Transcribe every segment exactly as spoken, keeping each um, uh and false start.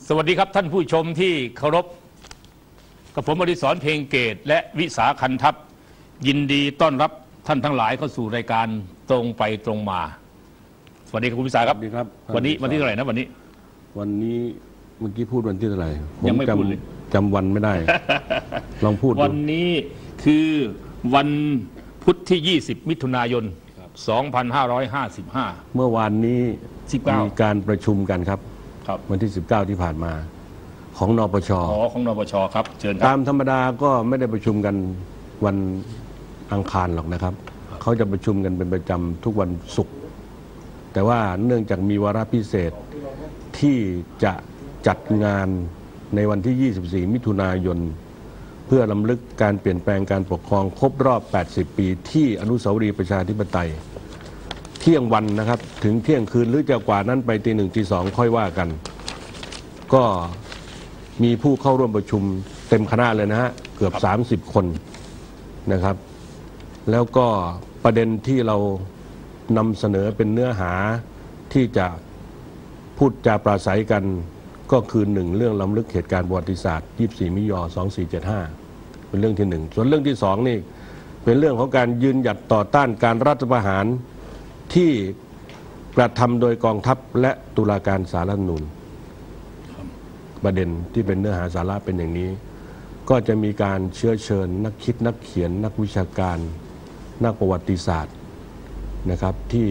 สวัสดีครับท่านผู้ชมที่เคารพกับผมอดิศรเพลงเกตและวิสาคันทัพยินดีต้อนรับท่านทั้งหลายเข้าสู่รายการตรงไปตรงมาสวัสดีครับคุณวิสาครับครับวันนี้วันที่เท่าไหร่นะวันนี้วันนี้เมื่อกี้พูดวันที่เท่าไหร่ยังไม่พูดเลยจำวันไม่ได้ ลองพูดวันนี้คือวันพุธที่ยี่สิบมิถุนายนสองพันห้าร้อยห้าสิบห้าเมื่อวานนี้มีการประชุมกันครับครับวันที่สิบเก้าที่ผ่านมาของนปช. อ๋อของนปช.ครับเชิญครับตามธรรมดาก็ไม่ได้ประชุมกันวันอังคารหรอกนะครับเขาจะประชุมกันเป็นประจำทุกวันศุกร์แต่ว่าเนื่องจากมีวาระพิเศษที่จะจัดงานในวันที่ยี่สิบสี่มิถุนายนเพื่อรำลึกการเปลี่ยนแปลงการปกครองครบรอบแปดสิบปีที่อนุสาวรีย์ประชาธิปไตยเที่ยงวันนะครับถึงเที่ยงคืนหรือจะกว่านั้นไปตีหนึ่งตีสองค่อยว่ากันก็มีผู้เข้าร่วมประชุมเต็มคณะเลยนะฮะเกือบสามสิบคนนะครับแล้วก็ประเด็นที่เรานำเสนอเป็นเนื้อหาที่จะพูดจาปราศัยกันก็คือหนึ่งเรื่องล้ำลึกเหตุการณ์ประวัติศาสตร์ยี่สิบสี่มิถุนายนสองสี่เจ็ดห้าเป็นเรื่องที่หนึ่งส่วนเรื่องที่สองนี่เป็นเรื่องของการยืนหยัดต่อต้านการรัฐประหารที่กระทำโดยกองทัพและตุลาการศาลรัฐธรรมนูญประเด็นที่เป็นเนื้อหาสาระเป็นอย่างนี้ก็จะมีการเชื้อเชิญนักคิดนักเขียนนักวิชาการนักประวัติศาสตร์นะครับที่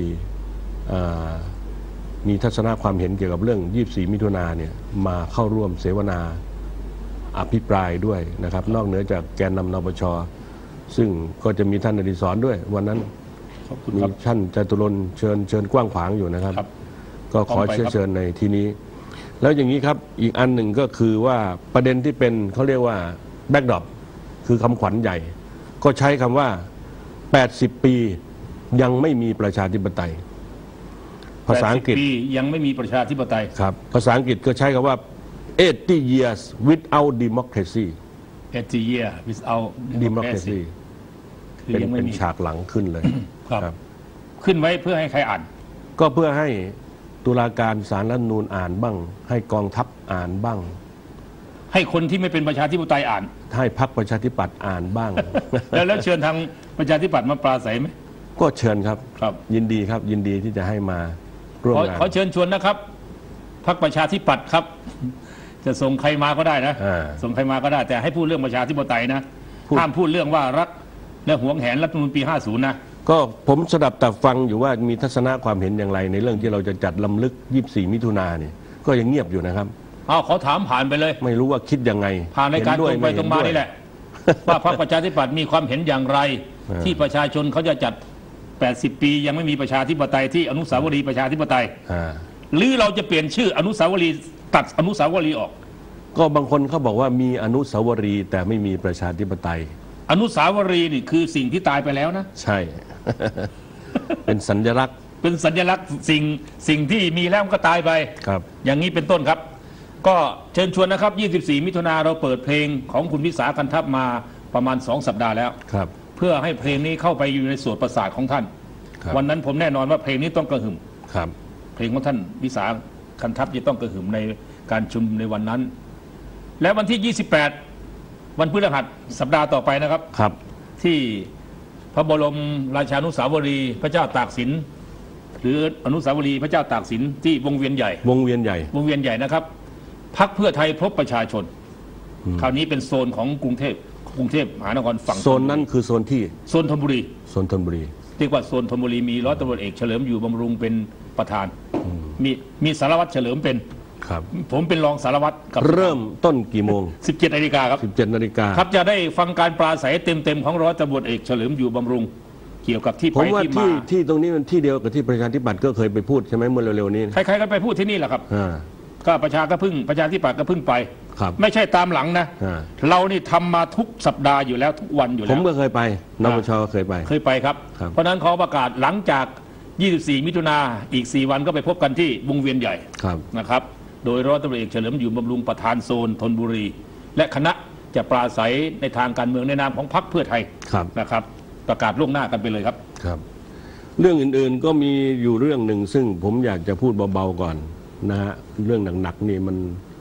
มีทัศนะความเห็นเกี่ยวกับเรื่องยี่สิบสี่มิถุนายนเนี่ยมาเข้าร่วมเสวนาอภิปรายด้วยนะครับนอกเหนือจากแกนนำนปช.ซึ่งก็จะมีท่านอดิศรด้วยวันนั้นมีท่านจตุรนต์เชิญเชิญกว้างขวางอยู่นะครับก็ขอเชิญเชิญในที่นี้แล้วอย่างนี้ครับอีกอันหนึ่งก็คือว่าประเด็นที่เป็นเขาเรียกว่าแบ็กดรอปคือคำขวัญใหญ่ก็ใช้คำว่าแปดสิบปียังไม่มีประชาธิปไตยภาษาอังกฤษยังไม่มีประชาธิปไตยครับภาษาอังกฤษก็ใช้คำว่าeighty years without democracy eighty years without democracy เป็นเป็นฉากหลังขึ้นเลยครับขึ้นไว้เพื่อให้ใครอ่านก็เพื่อให้ตุลาการศาลรัฐธรรมนูญอ่านบ้างให้กองทัพอ่านบ้างให้คนที่ไม่เป็นประชาธิปไตยอ่านให้พรรคประชาธิปัตย์อ่านบ้างแล้วแล้วเชิญทางประชาธิปัตย์มาปราศัยไหมก็เชิญครับครับยินดีครับยินดีที่จะให้มาร่วมงานขอเชิญชวนนะครับพรรคประชาธิปัตย์ครับจะส่งใครมาก็ได้นะส่งใครมาก็ได้แต่ให้พูดเรื่องประชาธิปไตยนะห้ามพูดเรื่องว่ารักและหวงแหนรัฐธรรมนูญปีห้าสิบนะก็ผมสดับตับฟังอยู่ว่ามีทัศนะความเห็นอย่างไรในเรื่องที่เราจะจัดลำลึกยี่สิบสี่มิถุนายนเนี่ยก็ยังเงียบอยู่นะครับอ้าวเขาถามผ่านไปเลยไม่รู้ว่าคิดยังไงผ่านในการตรงไปตรงมานี่แหละว่าพรรคประชาธิปัตย์มีความเห็นอย่างไรที่ประชาชนเขาจะจัดแปดสิบปียังไม่มีประชาธิปไตยที่อนุสาวรีย์ประชาธิปไตยหรือเราจะเปลี่ยนชื่ออนุสาวรีย์ตัดอนุสาวรีย์ออกก็บางคนเขาบอกว่ามีอนุสาวรีย์แต่ไม่มีประชาธิปไตยอนุสาวรีย์นี่คือสิ่งที่ตายไปแล้วนะใช่ เป็นสัญลักษณ์เป็นสัญลักษณ์สิ่งสิ่งที่มีแล้วก็ตายไปครับอย่างนี้เป็นต้นครับก็เชิญชวนนะครับยี่สิบสี่มิถุนาเราเปิดเพลงของคุณวิสาคันทัพมาประมาณสองสัปดาห์แล้วครับเพื่อให้เพลงนี้เข้าไปอยู่ในส่วนประสาทของท่านวันนั้นผมแน่นอนว่าเพลงนี้ต้องกระหึ่มครับเพลงของท่านวิสาคันทัพจะต้องกระหึ่มในการชุมในวันนั้นและวันที่ยี่สิบแปดวันพฤหัสสัปดาห์ต่อไปนะครับครับที่พระบรมราชานุสาวรีย์พระเจ้าตากสินหรืออนุสาวรีย์พระเจ้าตากสินที่วงเวียนใหญ่วงเวียนใหญ่วงเวียนใหญ่นะครับพรรคเพื่อไทยพบประชาชนคราวนี้เป็นโซนของกรุงเทพกรุงเทพมหานครฝั่งโซนนั้นคือโซนที่โซนธนบุรีโซนธนบุรีเรียกว่าโซนธนบุรีมีร้อยตำรวจเอกเฉลิมอยู่บำรุงเป็นประธานมีมีสารวัตรเฉลิมเป็นครับผมเป็นรองสารวัตรเริ่มต้นกี่โมงสิบเจ็ดนาฬิกาครับสิบเจ็ดนาฬิกาครับจะได้ฟังการปราศัยเต็มๆของร้อยตำรวจเอกเฉลิมอยู่บำรุงเกี่ยวกับที่ไปที่มาที่ที่ตรงนี้มันที่เดียวกับที่ประชาธิปัตย์ก็เคยไปพูดใช่ไหมเมื่อเร็วๆนี้ใครๆก็ไปพูดที่นี่แหละครับก็ประชาก็พึ่งประชาธิปัตย์ก็พึ่งไปไม่ใช่ตามหลังนะเรานี่ทำมาทุกสัปดาห์อยู่แล้วทุกวันอยู่แล้วผมก็เคยไปนปช.เคยไปเคยไปครับเพราะนั้นเขาประกาศหลังจากยี่สิบสี่มิถุนาอีกสี่วันก็ไปพบกันที่วงเวียนใหญ่นะครับโดยร้อยตำรวจเอกเฉลิมอยู่บำรุงประธานโซนธนบุรีและคณะจะปราศัยในทางการเมืองในนามของพรรคเพื่อไทยนะครับประกาศล่วงหน้ากันไปเลยครับครับเรื่องอื่นๆก็มีอยู่เรื่องหนึ่งซึ่งผมอยากจะพูดเบาๆก่อนนะฮะเรื่องหนักๆนี่มัน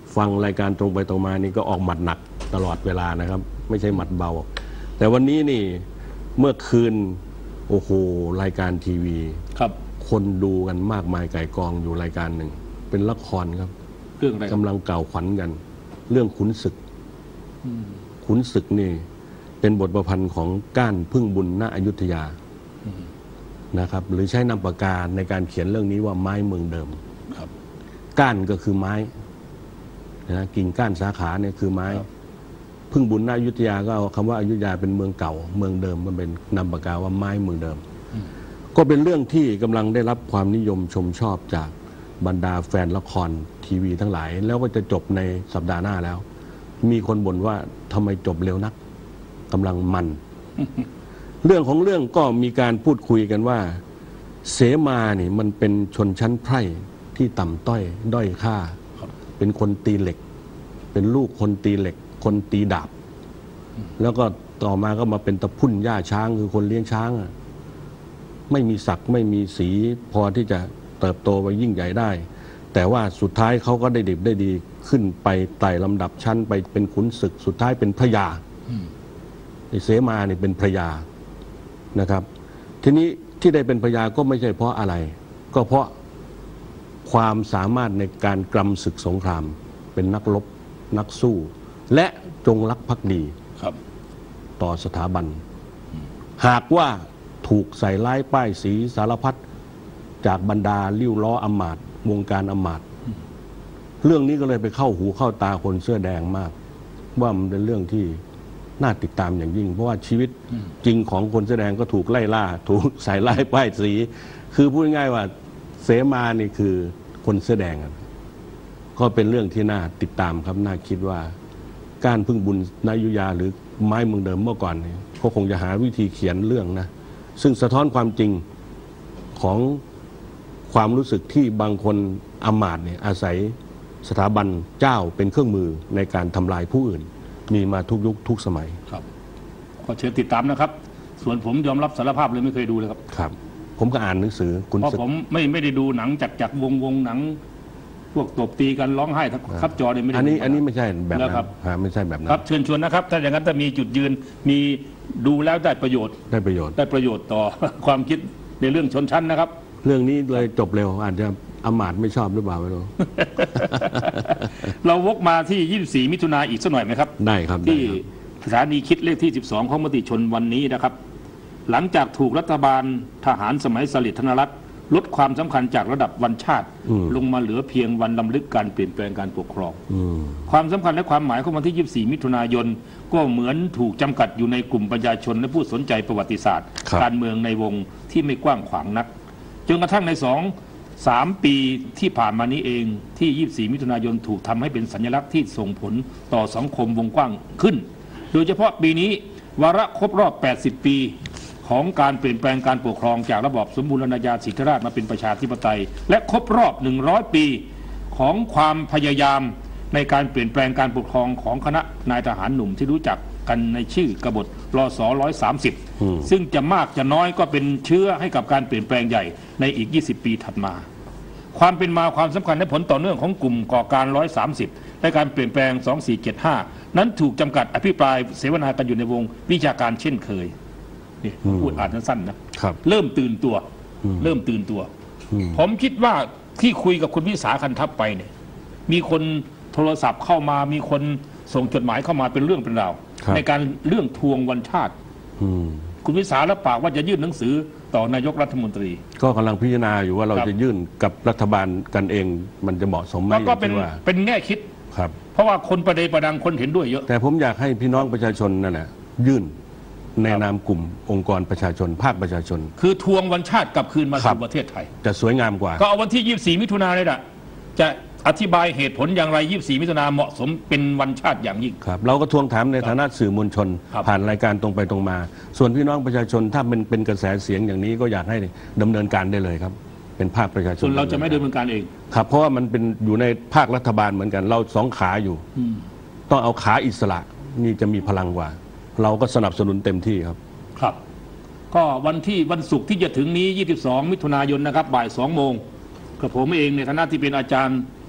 ฟังรายการตรงไปตรงมานี่ก็ออกหมัดหนักตลอดเวลานะครับไม่ใช่หมัดเบาแต่วันนี้นี่เมื่อคืนโอ้โหรายการทีวีครับคนดูกันมากมายไก่กองอยู่รายการหนึ่งเป็นละครครับเรื่องอะไรกำลังกล่าวขวัญกันเรื่องขุนศึกขุนศึกนี่เป็นบทประพันธ์ของก้านพึ่งบุญณอยุธยานะครับหรือใช้นามปากกาในการเขียนเรื่องนี้ว่าไม้เมืองเดิมครับก้านก็คือไม้นะกิ่งก้านสาขาเนี่ยคือไม้พึ่งบุญณอยุธยาก็เอาคำว่าอยุธยาเป็นเมืองเก่าเมืองเดิมมันเป็นนามปากกาว่าไม้เมืองเดิมก็เป็นเรื่องที่กำลังได้รับความนิยมชมชอบจากบรรดาแฟนละครทีวีทั้งหลายแล้วก็จะจบในสัปดาห์หน้าแล้วมีคนบ่นว่าทำไมจบเร็วนักกำลังมัน เรื่องของเรื่องก็มีการพูดคุยกันว่าเสมานี่มันเป็นชนชั้นไพร่ที่ต่ำต้อยด้อยค่าเป็นคนตีเหล็กเป็นลูกคนตีเหล็กคนตีดาบแล้วก็ต่อมาก็มาเป็นตะพุ่นย่าช้างคือคนเลี้ยงช้างไม่มีศักดิ์ไม่มีสีพอที่จะเติบโตไปยิ่งใหญ่ได้แต่ว่าสุดท้ายเขาก็ได้ดิบได้ดีขึ้นไปไต่ลำดับชั้นไปเป็นขุนศึกสุดท้ายเป็นพระยาเสมาเนี่ยเป็นพระยานะครับทีนี้ที่ได้เป็นพระยาก็ไม่ใช่เพราะอะไรก็เพราะความสามารถในการกรำศึกสงครามเป็นนักรบนักสู้และจงรักภักดีต่อสถาบันหากว่าถูกใส่ร้ายป้ายสีสารพัดจากบรรดาลิ้วล้ออำมาตย์วงการอำมาตย์เรื่องนี้ก็เลยไปเข้าหูเข้าตาคนเสื้อแดงมากว่ามันเป็นเรื่องที่น่าติดตามอย่างยิ่งเพราะว่าชีวิตจริงของคนเสื้อแดงก็ถูกไล่ล่าถูกใส่ร้ายป้ายสีคือพูดง่ายๆว่าเสมานี่คือคนเสื้อแดงก็เป็นเรื่องที่น่าติดตามครับน่าคิดว่าการพึ่งบุญนยุยาหรือไม้เมืองเดิมเมื่อก่อนเนี่ยก็คงจะหาวิธีเขียนเรื่องนะซึ่งสะท้อนความจริงของความรู้สึกที่บางคนอำมาตย์เนี่ยอาศัยสถาบันเจ้าเป็นเครื่องมือในการทำลายผู้อื่นมีมาทุกยุคทุกสมัยครับก็เชิญติดตามนะครับส่วนผมยอมรับสารภาพเลยไม่เคยดูเลยครับครับผมก็อ่านหนังสือเพราะผมไม่ไม่ได้ดูหนังจากจากวงวงหนังพวกตบตีกันร้องไห้ทับจอเนี่ยไม่ได้อันนี้อันนี้ไม่ใช่แบบนั้นครับไม่ใช่แบบนั้นครับเชิญชวนนะครับถ้าอย่างนั้นถ้ามีจุดยืนมีดูแล้วได้ประโยชน์ได้ประโยชน์ได้ประโยชน์ต่อความคิดในเรื่องชนชั้นนะครับเรื่องนี้เลยจบเร็วอาจจะอำมาตย์ไม่ชอบหรือเปล่าไม่รู้เราวกมาที่ยี่สิบสี่มิถุนายนอีกสักหน่อยไหมครับได้ครับที่สถานีคิดเลขที่สิบสองของมติชนวันนี้นะครับหลังจากถูกรัฐบาลทหารสมัยสฤษดิ์ธนรัตน์ลดความสำคัญจากระดับวันชาติลงมาเหลือเพียงวันรำลึกการเปลี่ยนแปลงการปกครองความสำคัญและความหมายของวันที่ยี่สิบสี่มิถุนายนก็เหมือนถูกจำกัดอยู่ในกลุ่มประชาชนและผู้สนใจประวัติศาสตร์การเมืองในวงที่ไม่กว้างขวางนักจนกระทั่งในสองสามปีที่ผ่านมานี้เองที่ยี่สิบสี่มิถุนายนถูกทำให้เป็นสัญลักษณ์ที่ส่งผลต่อสังคมวงกว้างขึ้นโดยเฉพาะปีนี้วาระครบรอบแปดสิบปีของการเปลี่ยนแปลงการปกครองจากระบอบสมบูรณาญาสิทธิราชย์มาเป็นประชาธิปไตยและครบรอบหนึ่งร้อยปีของความพยายามในการเปลี่ยนแปลงการปกครองของคณะนายทหารหนุ่มที่รู้จักกันในชื่อกบฏรศหนึ่งร้อยสามสิบซึ่งจะมากจะน้อยก็เป็นเชื้อให้กับการเปลี่ยนแปลงใหญ่ในอีกยี่สิบปีถัดมาความเป็นมาความสำคัญและผลต่อเนื่องของกลุ่มก่อการหนึ่งร้อยสามสิบและการเปลี่ยนแปลงสองสี่เจ็ดห้านั้นถูกจำกัดอภิปรายเสวนากันอยู่ในวงวิชาการเช่นเคยนี่พูดอ่านสั้นๆนะเริ่มตื่นตัวเริ่มตื่นตัวผมคิดว่าที่คุยกับคุณวิสาคันทัพไปเนี่ยมีคนโทรศัพท์เข้ามามีคนส่งจดหมายเข้ามาเป็นเรื่องเป็นราวในการเรื่องทวงวันชาติคุณวิสารับปากว่าจะยื่นหนังสือต่อนายกรัฐมนตรีก็กำลังพิจารณาอยู่ว่าเราจะยื่นกับรัฐบาลกันเองมันจะเหมาะสมไหมก็เป็นเป็นแง่คิดครับเพราะว่าคนประเดประดังคนเห็นด้วยเยอะแต่ผมอยากให้พี่น้องประชาชนนั่นแหละยื่นในนามกลุ่มองค์กรประชาชนภาคประชาชนคือทวงวันชาติกลับคืนมาสู่ประเทศไทยจะสวยงามกว่าก็เอาวันที่ยี่สิบสี่มิถุนายนเลยนะจะอธิบายเหตุผลอย่างไรยี่สิบสี่มิถุนายนเหมาะสมเป็นวันชาติอย่างยิ่งครับเราก็ทวงถามในฐานะสื่อมวลชนผ่านรายการตรงไปตรงมาส่วนพี่น้องประชาชนถ้าเป็นเป็นกระแสเสียงอย่างนี้ก็อยากให้ดำเนินการได้เลยครับเป็นภาคประชาชนส่วนเราจะไม่ดำเนินการเองครับเพราะว่ามันเป็นอยู่ในภาครัฐบาลเหมือนกันเราสองขาอยู่ต้องเอาขาอิสระนี่จะมีพลังกว่าเราก็สนับสนุนเต็มที่ครับครับก็วันที่วันศุกร์ที่จะถึงนี้ยี่สิบสองมิถุนายนนะครับบ่ายสองโมงกับผมเองในฐานะที่เป็นอาจารย์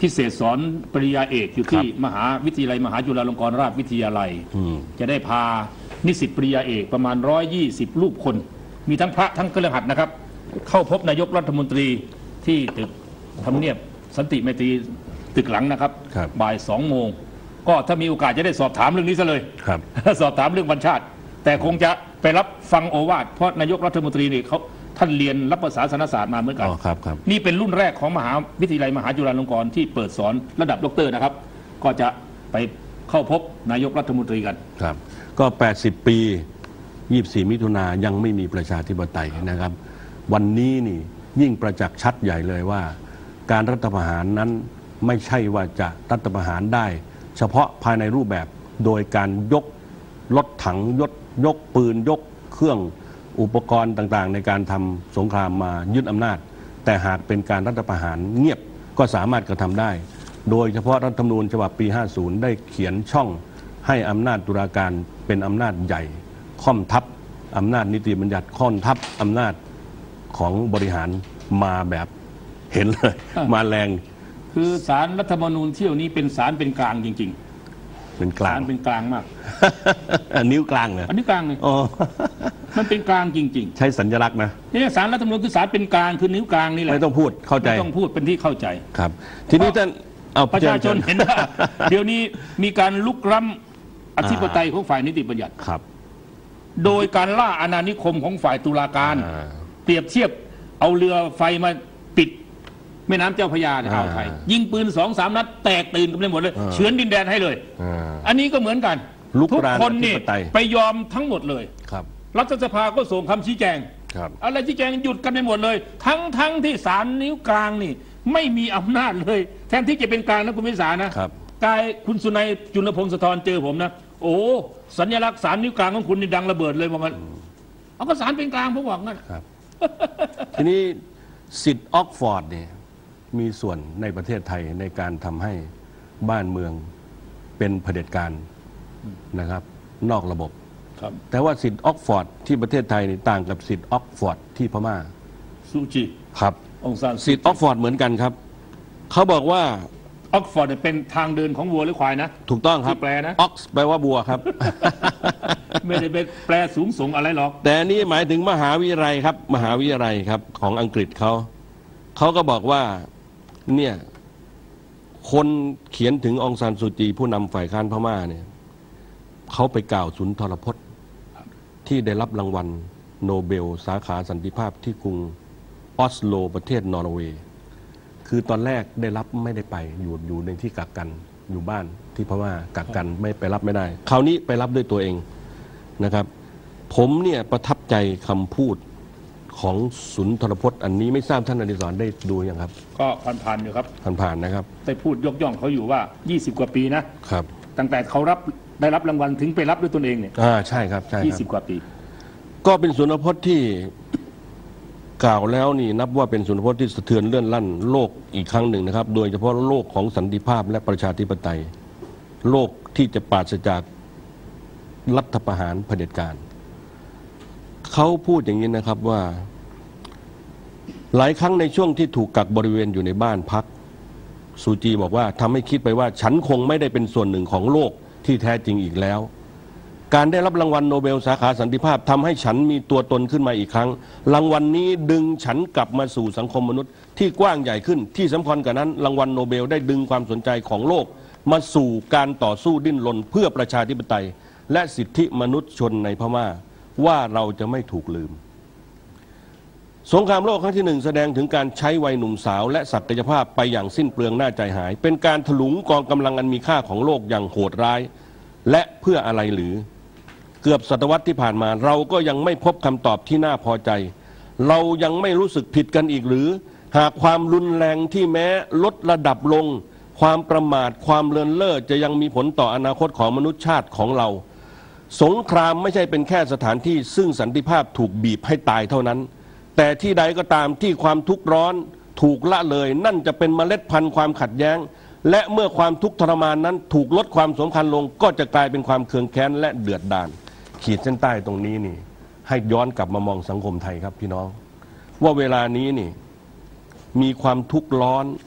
พิเศษสอนปริญญาเอกอยู่ที่มหาวิทยาลัยมหาจุฬาลงกรณราชวิทยาลัยจะได้พานิสิตปริญญาเอกประมาณร้อยยี่สิบรูปคนมีทั้งพระทั้งเครือขัดนะครับเข้าพบนายกรัฐมนตรีที่ตึกทำเนียบสันติไมตรีตึกหลังนะครับบ่ายสองโมงก็ถ้ามีโอกาสจะได้สอบถามเรื่องนี้ซะเลยสอบถามเรื่องวันชาติแต่คงจะไปรับฟังโอวาทเพราะนายกรัฐมนตรีนี่เขาท่านเรียนรับภาษาศาสนศาสตร์มาเหมือนกันนี่เป็นรุ่นแรกของมหาวิทยาลัยมหาจุฬาลงกรณ์ที่เปิดสอนระดับด็อกเตอร์นะครับก็จะไปเข้าพบนายกรัฐมนตรีกันครับก็แปดสิบปียี่สิบสี่มิถุนายังไม่มีประชาธิปไตยนะครับวันนี้นี่ยิ่งประจักษ์ชัดใหญ่เลยว่าการรัฐประหารนั้นไม่ใช่ว่าจะรัฐประหารได้เฉพาะภายในรูปแบบโดยการยกรถถังยกยกปืนยกเครื่องอุปกรณ์ต่างๆในการทำสงครามมายึดอำนาจแต่หากเป็นการรัฐประหารเงียบก็สามารถกระทำได้โดยเฉพาะรัฐธรรมนูญฉบับปีห้าสิบได้เขียนช่องให้อำนาจตุลาการเป็นอำนาจใหญ่ค่อมทับอำนาจนิติบัญญัติค่อมทับอำนาจของบริหารมาแบบเห็นเลยมาแรงคือศาลรัฐธรรมนูญเที่ยวนี้เป็นศาลเป็นกลางจริงๆเป็นกลางเป็นกลางมากนิ้วกลางเลยอันนี้กลางเลยอ๋อมันเป็นกลางจริงๆใช้สัญลักษณ์นะนี่ศาลรัฐธรรมนูญคือศาลเป็นกลางคือนิ้วกลางนี่แหละไม่ต้องพูดเข้าใจไม่ต้องพูดเป็นที่เข้าใจครับทีนี้ท่านเอาประชาชนเห็นว่าเดี๋ยวนี้มีการลุกล้ำอธิปไตยของฝ่ายนิติบัญญัติครับโดยการล่าอาณานิคมของฝ่ายตุลาการเปรียบเทียบเอาเรือไฟมาปิดแม่น้ำเจ้าพระยาในอ่าวไทยยิงปืนสองสามนัดแตกตื่นกันไปหมดเลยเฉือนดินแดนให้เลยอันนี้ก็เหมือนกันทุกคนนี่ไปยอมทั้งหมดเลยรัฐสภาก็ส่งคำชี้แจงอะไรชี้แจงหยุดกันไปหมดเลยทั้งทั้งที่ศาลนิ้วกลางนี่ไม่มีอำนาจเลยแทนที่จะเป็นกลางนะคุณพิสารนะกายคุณสุนัยจุลพงศ์สะท้อนเจอผมนะโอ้สัญลักษณ์ศาลนิ้วกลางของคุณนี่ดังระเบิดเลยว่ามันเอาก็ศาลเป็นกลางผมบอกงั้นทีนี้สิทธิ์ออกฟอร์ดเนี่ยมีส่วนในประเทศไทยในการทำให้บ้านเมืองเป็นเผด็จการนะครับนอกระบบแต่ว่าสิทธิ์ออกฟอร์ดที่ประเทศไทยนี่ต่างกับสิทธิ์ออกฟอร์ดที่พม่าซูจิครับสิทธิ์ออกฟอร์ดเหมือนกันครับเขาบอกว่าออกฟอร์ดเป็นทางเดินของวัวหรือควายนะถูกต้องครับแปลนะออกแปลว่าบัวครับไม่ได้เป็นแปลสูงส่งอะไรหรอกแต่นี่หมายถึงมหาวิทยาลัยครับมหาวิทยาลัยครับของอังกฤษเขาเขาก็บอกว่าเนี่ยคนเขียนถึงองซานซูจีผู้นำฝ่ายค้านพม่าเนี่ยเขาไปกล่าวสุนทรพจน์ที่ได้รับรางวัลโนเบลสาขาสันติภาพที่กรุงออสโลประเทศนอร์เวย์คือตอนแรกได้รับไม่ได้ไปอยู่อยู่ในที่กักกันอยู่บ้านที่พม่ากักกันไม่ไปรับไม่ได้คราวนี้ไปรับด้วยตัวเองนะครับผมเนี่ยประทับใจคำพูดของสุนทรพจน์อันนี้ไม่ทราบท่านอดิศรได้ดูยังครับก็ผ่านๆอยู่ครับผ่านๆนะครับได้พูดยกย่องเขาอยู่ว่ายี่สิบกว่าปีนะครับตั้งแต่เขารับได้รับรางวัลถึงไปรับด้วยตนเองเนี่ยอ่าใช่ครับใช่ครับยี่สิบกว่าปีก็เป็นสุนทรพจน์ที่กล่าวแล้วนี่นับว่าเป็นสุนทรพจน์ที่สะเทือนเลื่อนลั่นโลกอีกครั้งหนึ่งนะครับโดยเฉพาะโลกของสันติภาพและประชาธิปไตยโลกที่จะปราศจากรัฐประหารเผด็จการเขาพูดอย่างนี้นะครับว่าหลายครั้งในช่วงที่ถูกกักบริเวณอยู่ในบ้านพักซูจีบอกว่าทำให้คิดไปว่าฉันคงไม่ได้เป็นส่วนหนึ่งของโลกที่แท้จริงอีกแล้วการได้รับรางวัลโนเบลสาขาสันติภาพทำให้ฉันมีตัวตนขึ้นมาอีกครั้งรางวัลนี้ดึงฉันกลับมาสู่สังคมมนุษย์ที่กว้างใหญ่ขึ้นที่สำคัญกว่านั้นรางวัลโนเบลได้ดึงความสนใจของโลกมาสู่การต่อสู้ดิ้นรนเพื่อประชาธิปไตยและสิทธิมนุษยชนในพม่าว่าเราจะไม่ถูกลืมสงครามโลกครั้งที่หนึ่งแสดงถึงการใช้วัยหนุ่มสาวและศักยภาพไปอย่างสิ้นเปลืองน่าใจหายเป็นการถลุงกองกำลังอันมีค่าของโลกอย่างโหดร้ายและเพื่ออะไรหรือเกือบศตวรรษที่ผ่านมาเราก็ยังไม่พบคำตอบที่น่าพอใจเรายังไม่รู้สึกผิดกันอีกหรือหากความรุนแรงที่แม้ลดระดับลงความประมาทความเลินเล่อจะยังมีผลต่ออนาคตของมนุษยชาติของเราสงครามไม่ใช่เป็นแค่สถานที่ซึ่งสันติภาพถูกบีบให้ตายเท่านั้นแต่ที่ใดก็ตามที่ความทุกข์ร้อนถูกละเลยนั่นจะเป็นเมล็ดพันธุ์ความขัดแย้งและเมื่อความทุกข์ทรมานนั้นถูกลดความสำคัญลงก็จะกลายเป็นความเคืองแค้นและเดือดดาลขีดเส้นใต้ตรงนี้นี่ให้ย้อนกลับมามองสังคมไทยครับพี่น้องว่าเวลานี้นี่มีความทุกข์ร้อน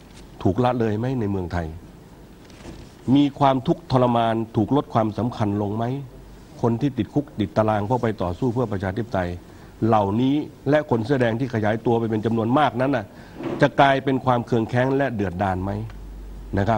ถูกละเลยไหมในเมืองไทยมีความทุกข์ทรมานถูกลดความสำคัญลงไหมคนที่ติดคุกติดตารางเพราะไปต่อสู้เพื่อประชาธิปไตยเหล่านี้และคนเสื้อแดงที่ขยายตัวไปเป็นจำนวนมากนั้นน่ะจะกลายเป็นความเคืองแค้นและเดือดดาลไหมนะครับ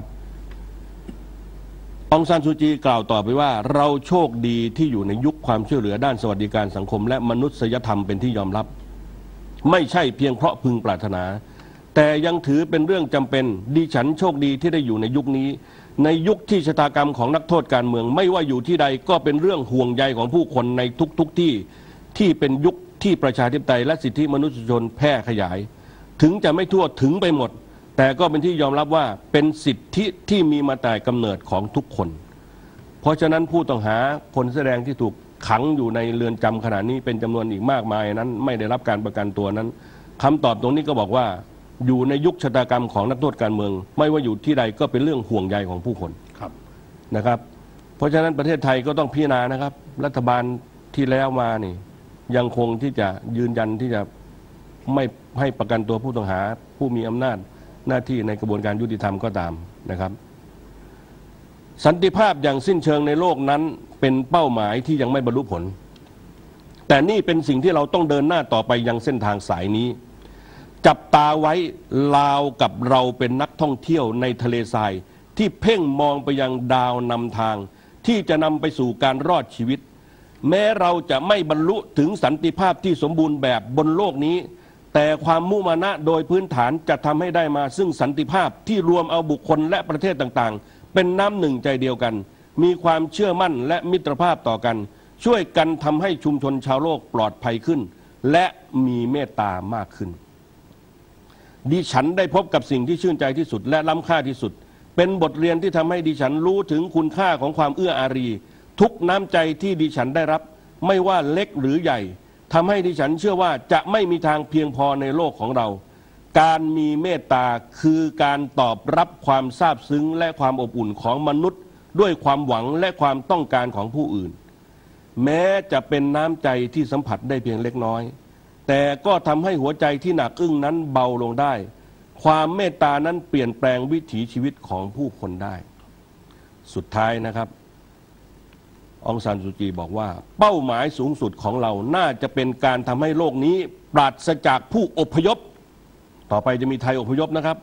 องซานซูจีกล่าวต่อไปว่าเราโชคดีที่อยู่ในยุคความช่วยเหลือด้านสวัสดิการสังคมและมนุษยธรรมเป็นที่ยอมรับไม่ใช่เพียงเพราะพึงปรารถนาแต่ยังถือเป็นเรื่องจำเป็นดิฉันโชคดีที่ได้อยู่ในยุคนี้ในยุคที่ชะตากรรมของนักโทษการเมืองไม่ว่าอยู่ที่ใดก็เป็นเรื่องห่วงใยของผู้คนในทุกๆ ที่ที่เป็นยุคที่ประชาธิปไตยและสิทธิมนุษยชนแพร่ขยายถึงจะไม่ทั่วถึงไปหมดแต่ก็เป็นที่ยอมรับว่าเป็นสิทธิที่มีมาแต่กำเนิดของทุกคนเพราะฉะนั้นผู้ต้องหาคนแสดงที่ถูกขังอยู่ในเรือนจำขณะนี้เป็นจำนวนอีกมากมายนั้นไม่ได้รับการประกันตัวนั้นคำตอบตรงนี้ก็บอกว่าอยู่ในยุคชะตากรรมของนักโทษการเมืองไม่ว่าอยู่ที่ใดก็เป็นเรื่องห่วงใยของผู้คนครับนะครับเพราะฉะนั้นประเทศไทยก็ต้องพิจารณานะครับรัฐบาลที่แล้วมานี่ยังคงที่จะยืนยันที่จะไม่ให้ประกันตัวผู้ต้องหาผู้มีอำนาจหน้าที่ในกระบวนการยุติธรรมก็ตามนะครับสันติภาพอย่างสิ้นเชิงในโลกนั้นเป็นเป้าหมายที่ยังไม่บรรลุผลแต่นี่เป็นสิ่งที่เราต้องเดินหน้าต่อไปยังเส้นทางสายนี้จับตาไว้ลาวกับเราเป็นนักท่องเที่ยวในทะเลทรายที่เพ่งมองไปยังดาวนำทางที่จะนำไปสู่การรอดชีวิตแม้เราจะไม่บรรลุถึงสันติภาพที่สมบูรณ์แบบบนโลกนี้แต่ความมุมานะโดยพื้นฐานจะทำให้ได้มาซึ่งสันติภาพที่รวมเอาบุคคลและประเทศต่างๆเป็นน้ำหนึ่งใจเดียวกันมีความเชื่อมั่นและมิตรภาพต่อกันช่วยกันทำให้ชุมชนชาวโลกปลอดภัยขึ้นและมีเมตตามากขึ้นดิฉันได้พบกับสิ่งที่ชื่นใจที่สุดและล้ำค่าที่สุดเป็นบทเรียนที่ทำให้ดิฉันรู้ถึงคุณค่าของความเอื้ออารีทุกน้ำใจที่ดิฉันได้รับไม่ว่าเล็กหรือใหญ่ทำให้ดิฉันเชื่อว่าจะไม่มีทางเพียงพอในโลกของเราการมีเมตตาคือการตอบรับความซาบซึ้งและความอบอุ่นของมนุษย์ด้วยความหวังและความต้องการของผู้อื่นแม้จะเป็นน้ำใจที่สัมผัสได้เพียงเล็กน้อยแต่ก็ทำให้หัวใจที่หนักอึ้งนั้นเบาลงได้ความเมตตานั้นเปลี่ยนแปลงวิถีชีวิตของผู้คนได้สุดท้ายนะครับองซานซูจีบอกว่าเป้าหมายสูงสุดของเราน่าจะเป็นการทำให้โลกนี้ปราศจากผู้อพยพต่อไปจะมีไทยอพยพนะครับ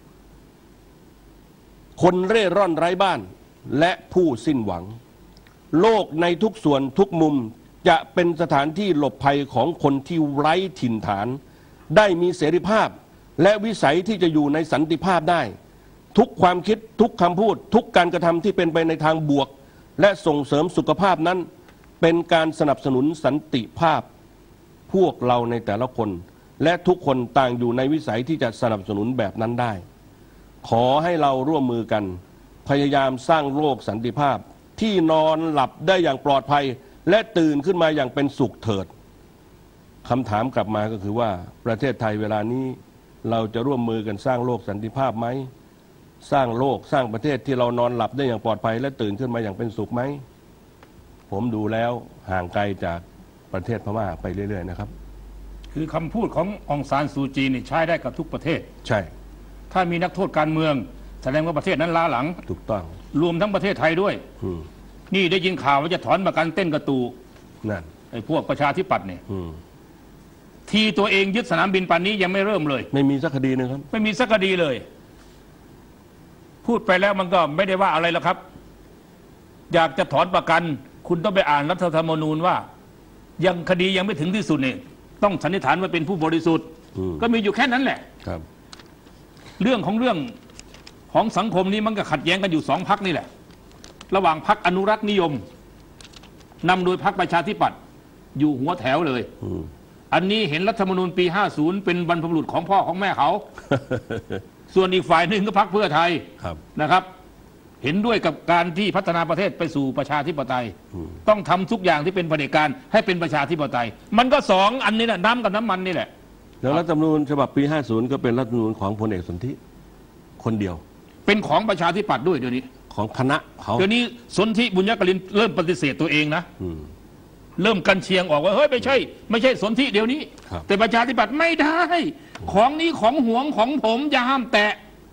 คนเร่ร่อนไร้บ้านและผู้สิ้นหวังโลกในทุกส่วนทุกมุมจะเป็นสถานที่หลบภัยของคนที่ไร้ถิ่นฐานได้มีเสรีภาพและวิสัยที่จะอยู่ในสันติภาพได้ทุกความคิดทุกคำพูดทุกการกระทำที่เป็นไปในทางบวกและส่งเสริมสุขภาพนั้นเป็นการสนับสนุนสันติภาพพวกเราในแต่ละคนและทุกคนต่างอยู่ในวิสัยที่จะสนับสนุนแบบนั้นได้ขอให้เราร่วมมือกันพยายามสร้างโลกสันติภาพที่นอนหลับได้อย่างปลอดภัยและตื่นขึ้นมาอย่างเป็นสุขเถิดคำถามกลับมาก็คือว่าประเทศไทยเวลานี้เราจะร่วมมือกันสร้างโลกสันติภาพไหมสร้างโลกสร้างประเทศที่เรานอนหลับได้อย่างปลอดภัยและตื่นขึ้นมาอย่างเป็นสุขไหมผมดูแล้วห่างไกลจากประเทศพม่าไปเรื่อยๆนะครับคือคำพูดขององซานซูจีนี่ใช้ได้กับทุกประเทศใช่ถ้ามีนักโทษการเมืองแสดงว่าประเทศนั้นล้าหลังถูกต้องรวมทั้งประเทศไทยด้วยนี่ได้ยินข่าวว่าจะถอนประกันเต้นกระตูนั่นไอ้พวกประชาธิปัตย์เนี่ยทีตัวเองยึดสนามบินปานนี้ยังไม่เริ่มเลยไม่มีสักคดีนะครับไม่มีสักคดีเลยพูดไปแล้วมันก็ไม่ได้ว่าอะไรแล้วครับอยากจะถอนประกันคุณต้องไปอ่านรัฐธรรมนูญว่ายังคดียังไม่ถึงที่สุดเนี่ยต้องสันนิษฐานว่าเป็นผู้บริสุทธิ์ก็มีอยู่แค่นั้นแหละครับเรื่องของเรื่องของสังคมนี้มันก็ขัดแย้งกันอยู่สองพรรคนี่แหละระหว่างพรรคอนุรักษ์นิยมนำโดยพรรคประชาธิปัตย์อยู่หัวแถวเลยอันนี้เห็นรัฐธรรมนูญปีห้าสิบเป็นบรรพบุรุษของพ่อของแม่เขา ส่วนอีกฝ่ายหนึ่งก็พรรคเพื่อไทยนะครับเห็นด้วยกับการที่พัฒนาประเทศไปสู่ประชาธิปไตยต้องทำทุกอย่างที่เป็นเผด็จการให้เป็นประชาธิปไตยมันก็สองอันนี้แหละน้ำกับน้ำมันนี่แหละแล้วรัฐธรรมนูญฉบับปีห้าสิบก็เป็นรัฐธรรมนูญของพลเอกสนธิคนเดียวเป็นของประชาธิปัตย์ด้วยเดี๋ยวนี้ของคณะเขาเดี๋ยวนี้สนธิบุญยกลินเริ่มปฏิเสธตัวเองนะเริ่มกันเชียงออกว่าเฮ้ยไม่ใช่ไม่ใช่สนธิเดี๋ยวนี้แต่ประชาธิปัตย์ไม่ได้ของนี้ของหวงของผมอย่าห้ามแตะ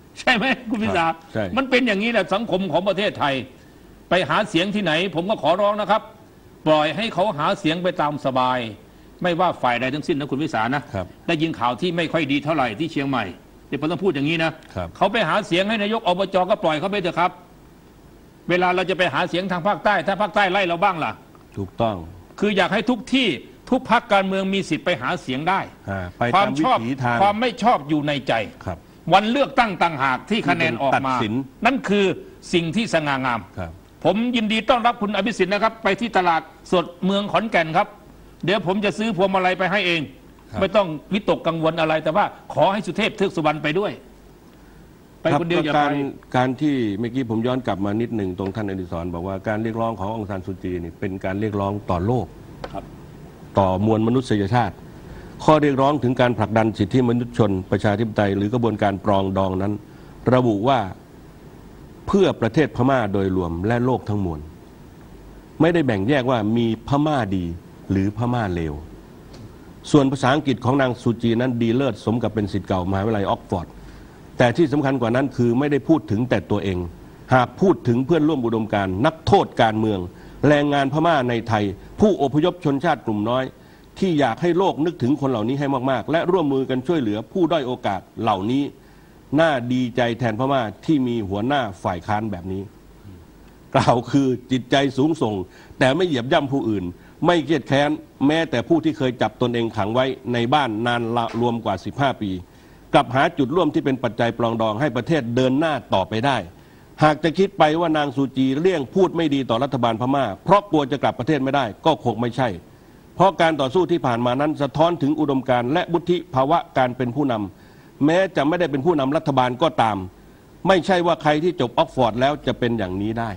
ใช่ไหมคุณพิศามันเป็นอย่างนี้แหละสังคมของประเทศไทยไปหาเสียงที่ไหนผมก็ขอร้องนะครับปล่อยให้เขาหาเสียงไปตามสบายไม่ว่าฝ่ายใดทั้งสิ้นนะคุณวิสานะได้ยินข่าวที่ไม่ค่อยดีเท่าไหร่ที่เชียงใหม่เดี๋ยวผมต้องพูดอย่างนี้นะเขาไปหาเสียงให้นายกอบจก็ปล่อยเขาไปเถอะครับเวลาเราจะไปหาเสียงทางภาคใต้ถ้าภาคใต้ไล่เราบ้างล่ะถูกต้องคืออยากให้ทุกที่ทุกพรรคการเมืองมีสิทธิ์ไปหาเสียงได้ความชอบความไม่ชอบอยู่ในใจวันเลือกตั้งต่างหากที่คะแนนออกมานั่นคือสิ่งที่สง่างามผมยินดีต้อนรับคุณอภิสิทธิ์นะครับไปที่ตลาดสดเมืองขอนแก่นครับเดี๋ยวผมจะซื้อพวงมาลัยไปให้เองไม่ต้องวิตกกังวลอะไรแต่ว่าขอให้สุเทพเทือกสุบรรณไปด้วยไปคนเดียวอย่าไปการการที่เมื่อกี้ผมย้อนกลับมานิดหนึ่งตรงท่านอดิศรบอกว่าการเรียกร้องขององซานซูจีนี่เป็นการเรียกร้องต่อโลกต่อมวลมนุษยชาติข้อเรียกร้องถึงการผลักดันสิทธิมนุษยชนประชาธิปไตยหรือกระบวนการปรองดองนั้นระบุว่าเพื่อประเทศพม่าโดยรวมและโลกทั้งมวลไม่ได้แบ่งแยกว่ามีพม่าดีหรือพม่าเลวส่วนภาษาอังกฤษของนางซูจีนั้นดีเลิศสมกับเป็นศิษย์เก่ามหาวิทยาลัยออกฟอร์ดแต่ที่สำคัญกว่านั้นคือไม่ได้พูดถึงแต่ตัวเองหากพูดถึงเพื่อนร่วมอุดมการณ์นักโทษการเมืองแรงงานพม่าในไทยผู้อพยพชนชาติกลุ่มน้อยที่อยากให้โลกนึกถึงคนเหล่านี้ให้มากๆและร่วมมือกันช่วยเหลือผู้ด้อยโอกาสเหล่านี้น่าดีใจแทนพม่าที่มีหัวหน้าฝ่ายค้านแบบนี้กล่าวคือจิตใจสูงส่งแต่ไม่เหยียบย่ำผู้อื่นไม่เกลียดแค้นแม้แต่ผู้ที่เคยจับตนเองขังไว้ในบ้านนานละรวมกว่าสิบห้าปีกลับหาจุดร่วมที่เป็นปัจจัยปรองดองให้ประเทศเดินหน้าต่อไปได้หากจะคิดไปว่านางซูจีเลี่ยงพูดไม่ดีต่อรัฐบาลพม่าเพราะกลัวจะกลับประเทศไม่ได้ก็คงไม่ใช่เพราะการต่อสู้ที่ผ่านมานั้นสะท้อนถึงอุดมการณ์และวุฒิภาวะการเป็นผู้นำแม้จะไม่ได้เป็นผู้นำรัฐบาลก็ตามไม่ใช่ว่าใครที่จบออกฟอร์ดแล้วจะเป็นอย่างนี้ได้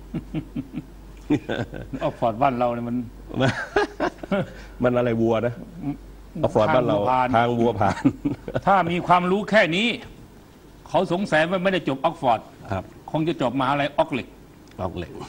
ออกฟอร์ดบ้านเราเนี่ยมัน มันอะไรวัวนะออกฟอร์ดบ้านเราทางวัวผ่าน ถ้ามีความรู้แค่นี้เขาสงสัยว่าไม่ได้จบออกฟอร์ดคงจะจบมหาอะไรออกเหล็กออกเหล็ก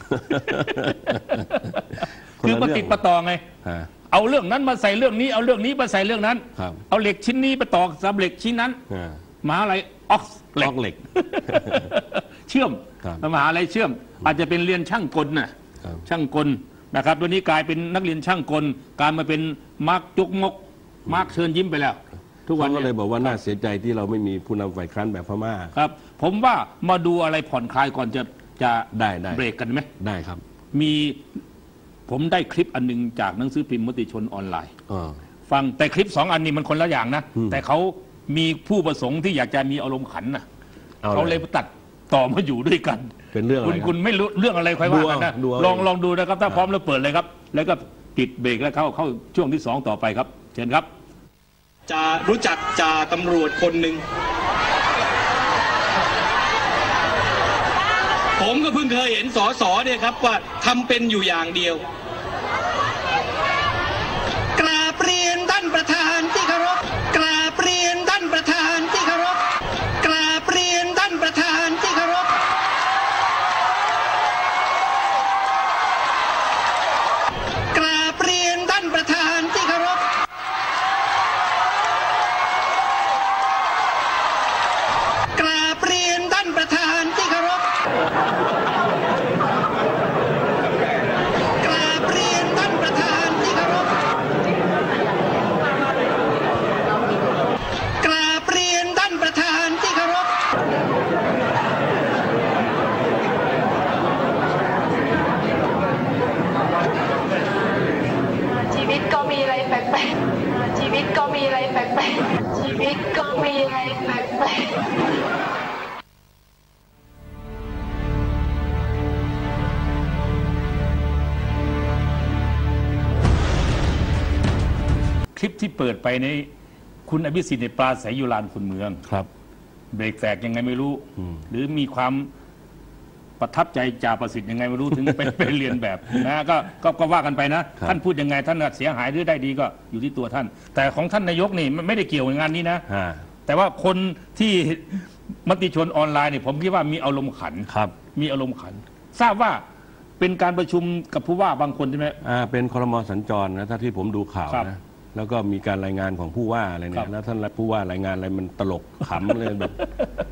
คือมาติดประต่อไงเอาเรื่องนั้นมาใส่เรื่องนี้เอาเรื่องนี้มาใส่เรื่องนั้นเอาเหล็กชิ้นนี้ไปต่อกับเหล็กชิ้นนั้นมหาอะไรออกเหล็กเชื่อมมหาอะไรเชื่อมอาจจะเป็นเรียนช่างกลน่ะช่างกลนะครับตัวนี้กลายเป็นนักเรียนช่างกลกลายมาเป็นมาร์กจุกมกมาร์กเชิญยิ้มไปแล้วทุกวันก็เลยบอกว่าน่าเสียใจที่เราไม่มีผู้นำฝ่ายค้านแบบพม่าครับผมว่ามาดูอะไรผ่อนคลายก่อนจะจะได้เบรกกันไหมได้ครับมีผมได้คลิปอันนึงจากหนังสือพิมพ์มติชนออนไลน์ฟังแต่คลิปสองอันนี้มันคนละอย่างนะแต่เขามีผู้ประสงค์ที่อยากจะมีอารมณ์ขันนะเขาเลยตัดต่อมาอยู่ด้วยกันเป็นเรื่องคุณคุณไม่รู้เรื่องอะไรใครว่ากันนะลองลองดูนะครับถ้าพร้อมแล้วเปิดเลยครับแล้วก็ปิดเบรกแล้วเข้าเข้าช่วงที่สองต่อไปครับเชิญครับจะรู้จักจ่าตำรวจคนหนึ่งผมก็เพิ่งเคยเห็นสสเนี่ยครับว่าทำเป็นอยู่อย่างเดียวกราบเรียนท่านประธานที่เคารพกราบเรียนท่านประธานที่เคารพกราบเรียนท่านประธานที่เคารพกราบเรียนท่านประธานที่เคารพกราบเรียนท่านประธานที่เคารพกราบเรียนท่านประธานที่เคารพกราบเรียนท่านประธานที่เคารพชีวิตก็มีอะไรแปลกๆชีวิตก็มีอะไรแปลกๆชีวิตก็มีอะไรแปลกๆคลิปที่เปิดไปในคุณอภิสิทธิ์ในปราศัยยุรานคนเมืองครับเบรกแตกยังไงไม่รู้หรือมีความประทับใจจ่าประสิทธิ์ยังไงไม่รู้ถึงไปไปเรียนแบบนะก็ก็ว่ากันไปนะท่านพูดยังไงท่านเสียหายหรือได้ดีก็อยู่ที่ตัวท่านแต่ของท่านนายกนี่ไม่ได้เกี่ยวกับงานนี้นะแต่ว่าคนที่มติชนออนไลน์เนี่ยผมคิดว่ามีอารมณ์ขันครับมีอารมณ์ขันทราบว่าเป็นการประชุมกับผู้ว่าบางคนใช่ไหมอ่าเป็นครม.สัญจรนะถ้าที่ผมดูข่าวนะแล้วก็มีการรายงานของผู้ว่าอะไรเนี่ยแล้วท่านผู้ว่ารายงานอะไรมันตลกขำเลยแบบ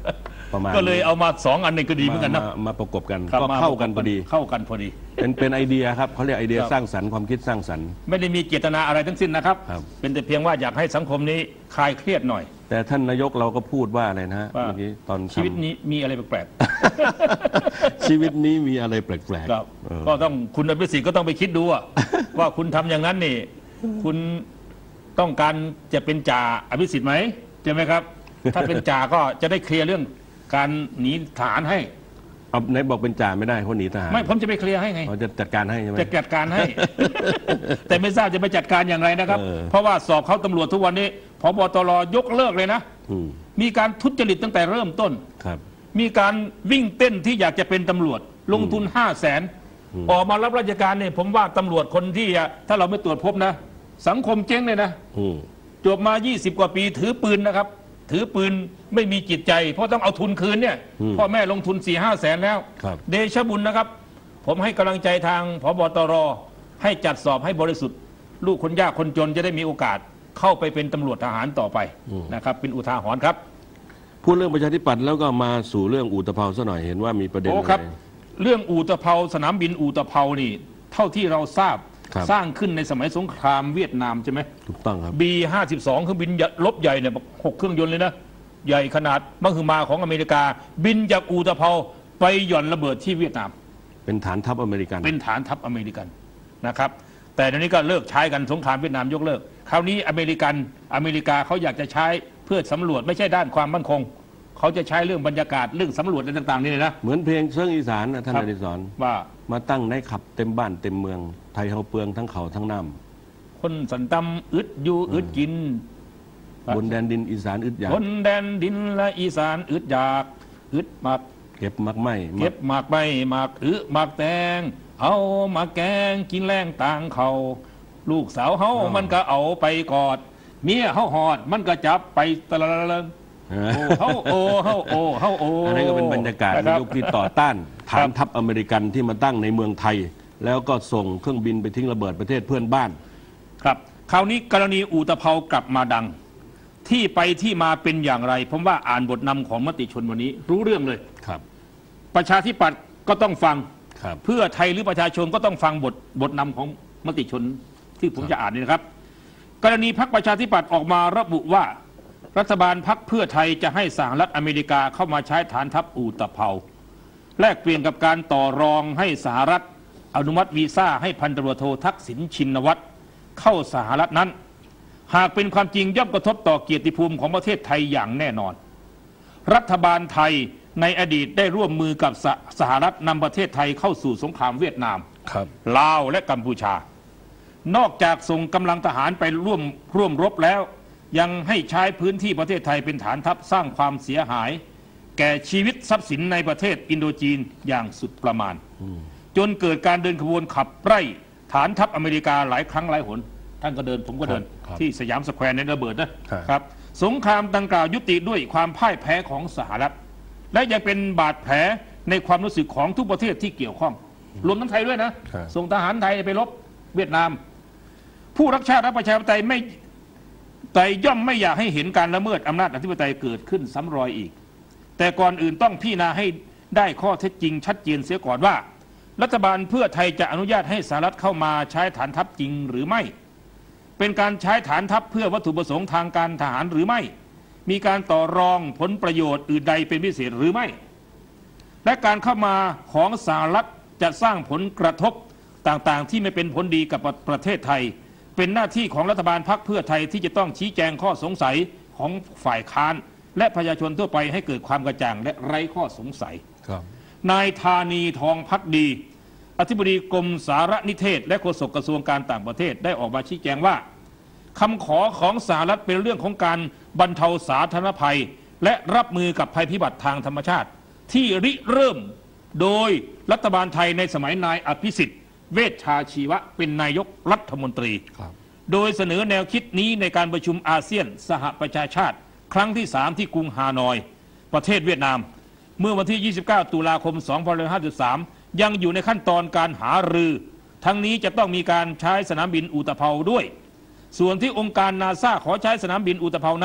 ประมาณก็เลยเอามาสองอันในก็ดีเหมือนกันนะมาประกบกันก็เข้ากันพอดีเข้ากันพอดีเป็นเป็นไอเดียครับเขาเรียกไอเดียสร้างสรรค์ความคิดสร้างสรรค์ไม่ได้มีเจตนาอะไรทั้งสิ้นนะครับเป็นแต่เพียงว่าอยากให้สังคมนี้คลายเครียดหน่อยแต่ท่านนายกเราก็พูดว่าอะไรนะเมื่อกี้ตอนชีวิตนี้มีอะไรแปลกๆชีวิตนี้มีอะไรแปลกๆก็ต้องคุณอภิสิทธิ์ก็ต้องไปคิดดูว่าคุณทำอย่างนั้นนี่คุณต้องการจะเป็นจ่าอภิสิทธิ์ไหมใช่ไหมครับถ้าเป็นจ่าก็จะได้เคลียร์เรื่องการหนีทหารให้เอาไหนบอกเป็นจ่าไม่ได้เขาหนีทหารไม่ผมจะไปเคลียร์ให้ไงเขาจะจัดการให้ใช่ไหมจะจัดการให้ แต่ไม่ทราบจะไปจัดการอย่างไรนะครับเพราะว่าสอบเขาตำรวจทุกวันนี้ผบ.ตร.ยกเลิกเลยนะมีการทุจริตตั้งแต่เริ่มต้นมีการวิ่งเต้นที่อยากจะเป็นตำรวจลงทุนห้าแสนออกมารับราชการเนี่ยผมว่าตำรวจคนที่ถ้าเราไม่ตรวจพบนะสังคมเจ๊งเลยนะจบมายี่สิบกว่าปีถือปืนนะครับถือปืนไม่มีจิตใจเพราะต้องเอาทุนคืนเนี่ยพ่อแม่ลงทุนสี่ห้าแสนแล้วเดชบุญนะครับผมให้กำลังใจทางผบ.ตร.ให้จัดสอบให้บริสุทธิ์ลูกคนยากคนจนจะได้มีโอกาสเข้าไปเป็นตำรวจทหารต่อไปนะครับเป็นอุทาหรณ์ครับพูดเรื่องประชาธิปัตย์แล้วก็มาสู่เรื่องอู่ตะเภาซะหน่อยเห็นว่ามีประเด็นอะไรเรื่องอู่ตะเภาสนามบินอู่ตะเภานี่เท่าที่เราทราบสร้างขึ้นในสมัยสงครามเวียดนามใช่ไหมถูกต้องครับบี ห้าสิบสอง เครื่องบินลบใหญ่เนี่ยหกเครื่องยนต์เลยนะใหญ่ขนาดมหึมาของอเมริกาบินจากอู่ตะเภาไปหย่อนระเบิดที่เวียดนามเป็นฐานทัพอเมริกันเป็นฐานทัพอเมริกันนะครับแต่ตอนนี้ก็เลิกใช้กันสงครามเวียดนามยกเลิกคราวนี้อเมริกันอเมริกาเขาอยากจะใช้เพื่อสำรวจไม่ใช่ด้านความมั่นคงเขาจะใช้เรื่องบรรยากาศเรื่องสำรวจอะไรต่างๆนี่เลยนะเหมือนเพลงเชิงอีสานนะท่านอดิศรว่ามาตั้งในขับเต็มบ้านเต็มเมืองไทยเฮาเปลืองทั้งเขาทั้งน้ำคนสันตำอึดอยู่อึดกินบนแดนดินอีสานอึดอยากบนแดนดินและอีสานอึดอยากอึดหมักเก็บหมักไม่เก็บหมักไม่หมักอึหมักแตงเอามาแกงกินแรงต่างเขาลูกสาวเฮามันก็เอาไปกอดเมียเฮาหอดมันก็จับไปตะละละโอ้เฮาโอ้เฮาโอ้เฮาโอ้อันนี้ก็เป็นบรรยากาศในยุคที่ต่อต้านฐานทัพอเมริกันที่มาตั้งในเมืองไทยแล้วก็ส่งเครื่องบินไปทิ้งระเบิดประเทศเพื่อนบ้านครับคราวนี้กรณีอู่ตะเภากลับมาดังที่ไปที่มาเป็นอย่างไรผมว่าอ่านบทนำของมติชนวันนี้รู้เรื่องเลยครับประชาธิปัตย์ก็ต้องฟังครับเพื่อไทยหรือประชาชนก็ต้องฟังบทบทนำของมติชนที่ผมจะอ่านนี่นะครับกรณีพรรคประชาธิปัตย์ออกมาระบุว่ารัฐบาลพรรคเพื่อไทยจะให้สหรัฐอเมริกาเข้ามาใช้ฐานทัพอู่ตะเภาแลกเปลี่ยนกับการต่อรองให้สหรัฐอนุมัติวีซ่าให้พันตำรวจโททักษิณชินวัตรเข้าสหรัฐนั้นหากเป็นความจริงย่อมกระทบต่อเกียรติภูมิของประเทศไทยอย่างแน่นอนรัฐบาลไทยในอดีตได้ร่วมมือกับ ส, สหรัฐนำประเทศไทยเข้าสู่สงครามเวียดนามลาวและกัมพูชานอกจากส่งกำลังทหารไปร่วมร่วมรบแล้วยังให้ใช้พื้นที่ประเทศไทยเป็นฐานทัพสร้างความเสียหายแก่ชีวิตทรัพย์สินในประเทศอินโดจีนอย่างสุดประมาณจนเกิดการเดินขบวนขับไล่ฐานทัพอเมริกาหลายครั้งหลายหนท่านก็เดินผมก็เดินที่สยามสแควร์ในระเบิดนะครับสงครามดังกล่าวยุติด้วยความพ่ายแพ้ของสหรัฐและยังเป็นบาดแผลในความรู้สึกของทุกประเทศที่เกี่ยวข้องรวมทั้งไทยด้วยนะส่งทหารไทยไปรบเวียดนามผู้รักชาติและประชาธิปไตยไม่แต่ย่อมไม่อยากให้เห็นการละเมิดอำนาจอธิปไตยเกิดขึ้นซ้ำรอยอีกแต่ก่อนอื่นต้องพิจารณาให้ได้ข้อเท็จจริงชัดเจนเสียก่อนว่ารัฐบาลเพื่อไทยจะอนุญาตให้สหรัฐเข้ามาใช้ฐานทัพจริงหรือไม่เป็นการใช้ฐานทัพเพื่อวัตถุประสงค์ทางการทหารหรือไม่มีการต่อรองผลประโยชน์อื่นใดเป็นพิเศษหรือไม่และการเข้ามาของสหรัฐจะสร้างผลกระทบต่างๆที่ไม่เป็นผลดีกับประเทศไทยเป็นหน้าที่ของรัฐบาลพรรคเพื่อไทยที่จะต้องชี้แจงข้อสงสัยของฝ่ายค้านและประชาชนทั่วไปให้เกิดความกระจ่างและไร้ข้อสงสัยนายธานีทองภักดีอธิบดีกรมสารนิเทศและโฆษกกระทรวงการต่างประเทศได้ออกมาชี้แจงว่าคำขอของสหรัฐเป็นเรื่องของการบรรเทาสาธารณภัยและรับมือกับภัยพิบัติทางธรรมชาติที่ริเริ่มโดยรัฐบาลไทยในสมัยนายอภิสิทธิ์เวชชาชีวะเป็นนายกรัฐมนตรีโดยเสนอแนวคิดนี้ในการประชุมอาเซียนสหประชาชาติครั้งที่สามที่กรุงฮานอยประเทศเวียดนามเมื่อวันที่ยี่สิบเก้าตุลาคมสองพันห้าร้อยห้าสิบสามยังอยู่ในขั้นตอนการหารือทั้งนี้จะต้องมีการใช้สนามบินอู่ตะเภาด้วยส่วนที่องค์การนาซาขอใช้สนามบินอู่ตะเภานั้น